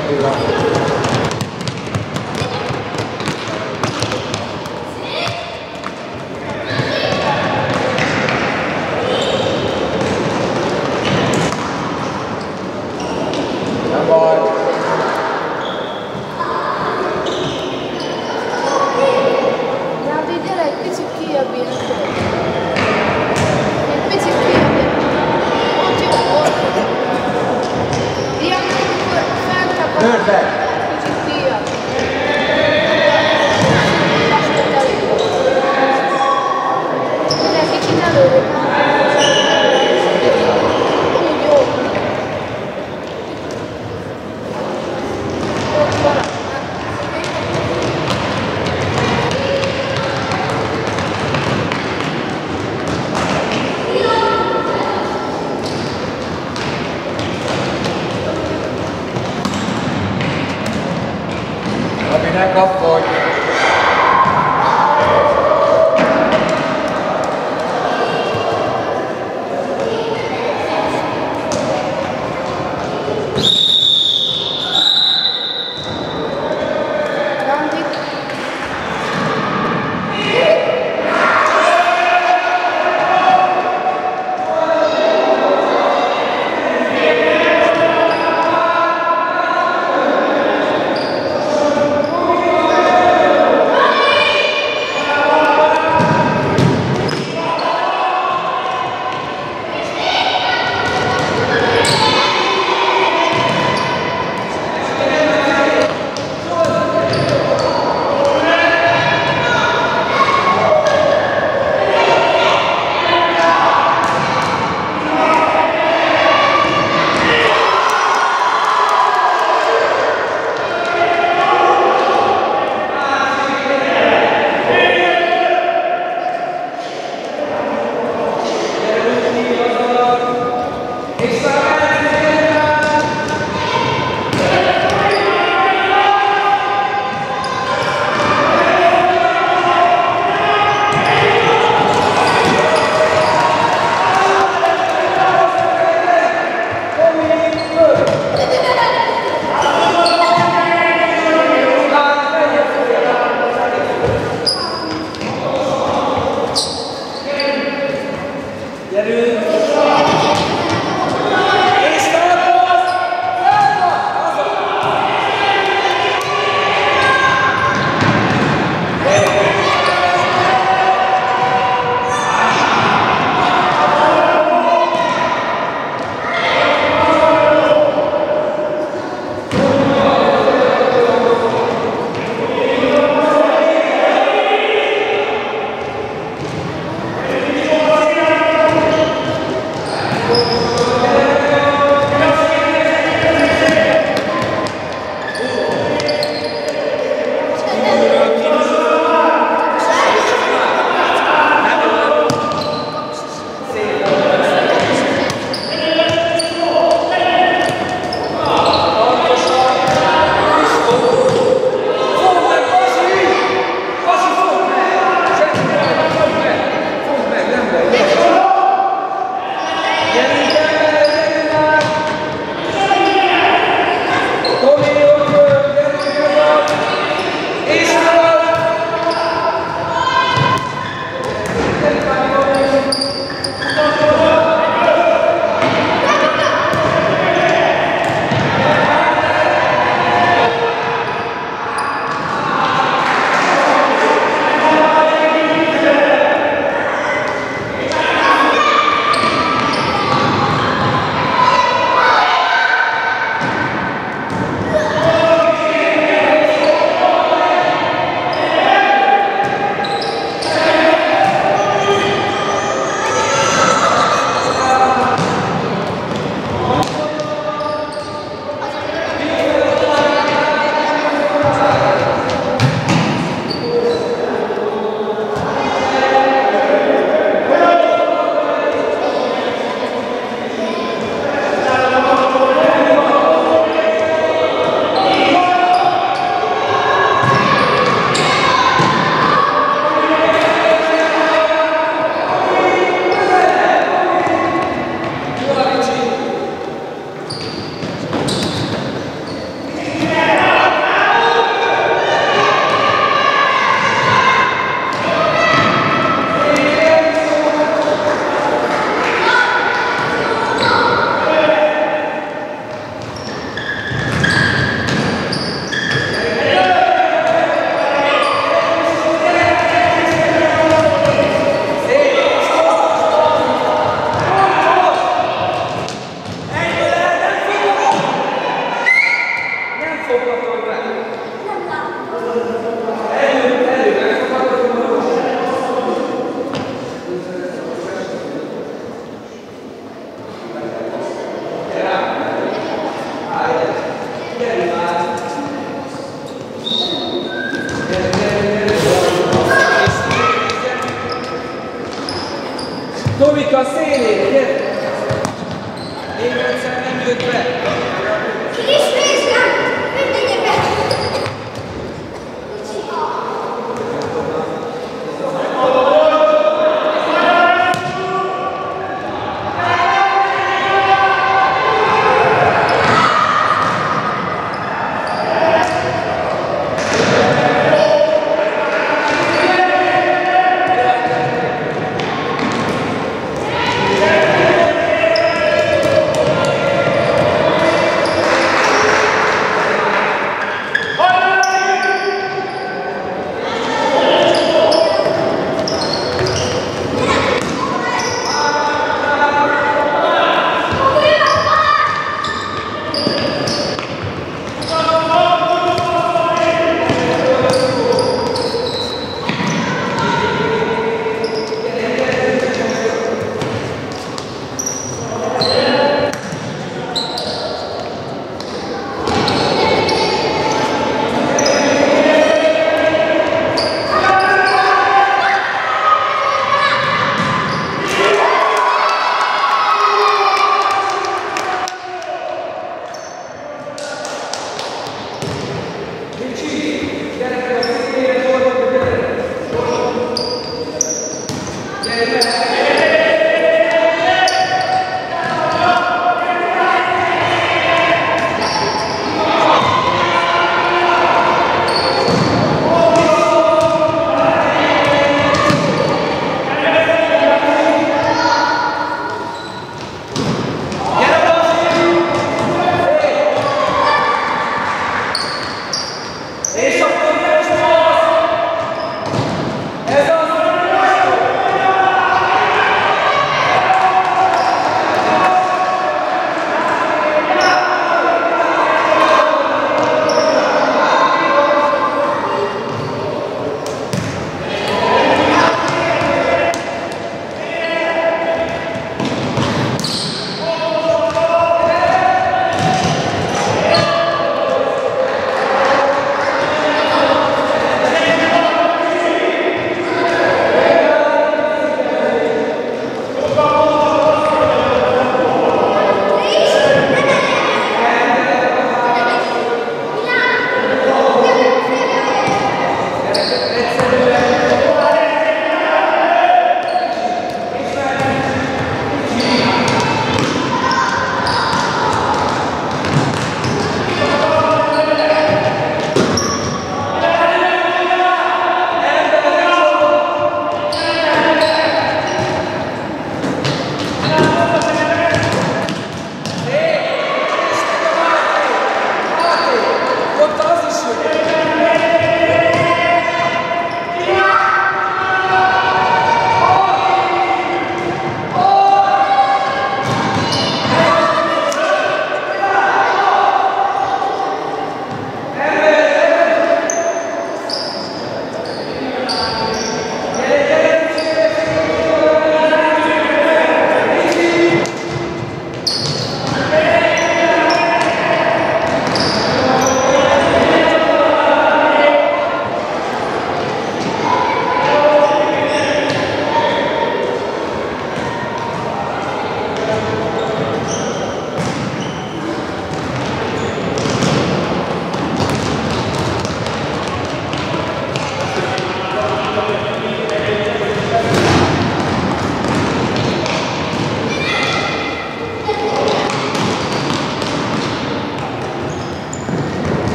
[SPEAKER 2] Attila. Nem baj.
[SPEAKER 5] Nádi, gyere egy picit kijebb ilyen. Egy picit kijebb ilyen. Ott jó volt. Ilyen, amikor feltapad.
[SPEAKER 2] Törd be!
[SPEAKER 5] Kicsit kijebb. Most ott elég volt. Gyere, kicsit előre. Úgy jó. Ott van.
[SPEAKER 2] Ami ne kapkodj!
[SPEAKER 5] Nádi.
[SPEAKER 6] foghatod meg. Elő, elő, megfoghatod a most. Tomika, szélén, gyere! Még egyszer nem jött be!
[SPEAKER 5] Kis pénzem! Mindenki be!
[SPEAKER 6] Yeah.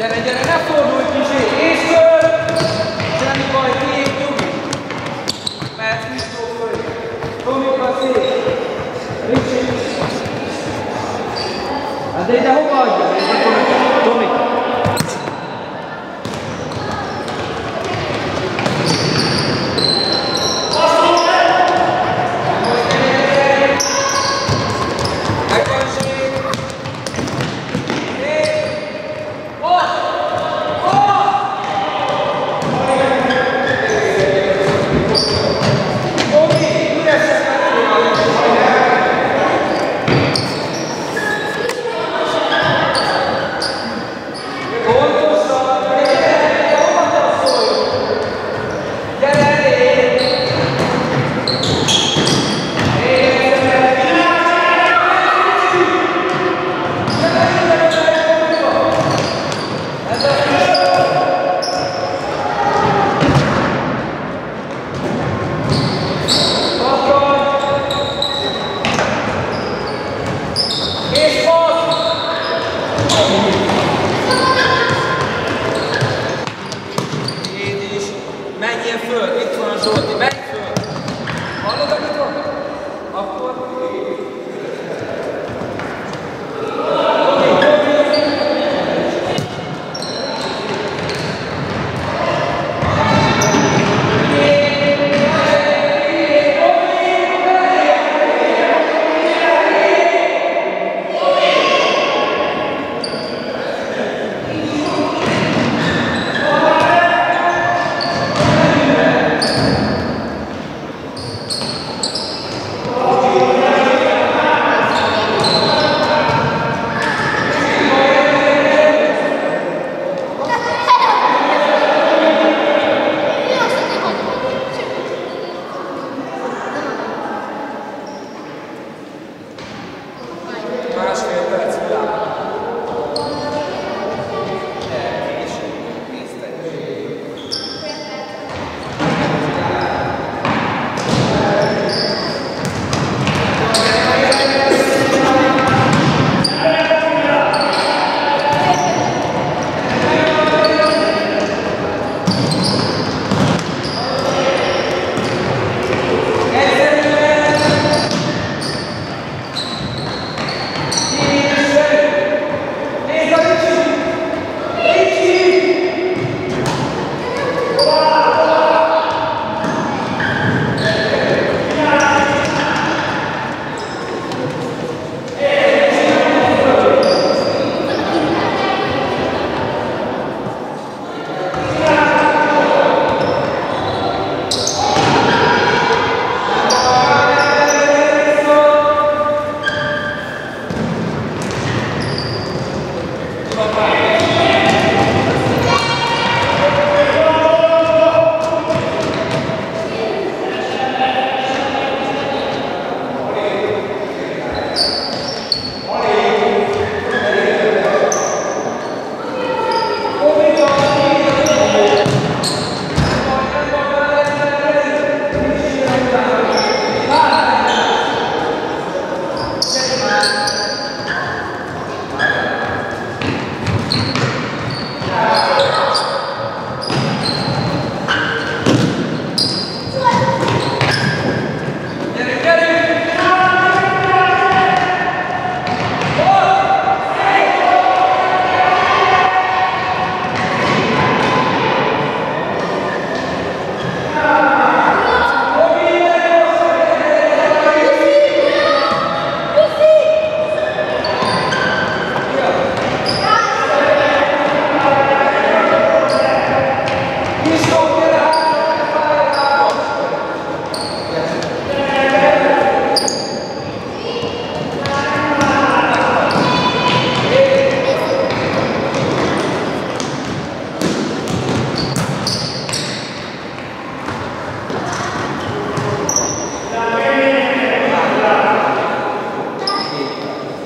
[SPEAKER 6] Gyere, gyere, ne fordulj kicsi! És föl! Semmi baj, tiéd, Gyuri! Mehetsz Kristó föl! Tomika szép! Ricsi! Hát de ide hova adja? Tomika! Menjél föl, itt van a Zsolti, menj föl! Hallod, amit van? Akkor...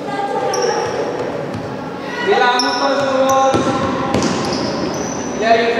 [SPEAKER 7] Világmutató volt, gyerünk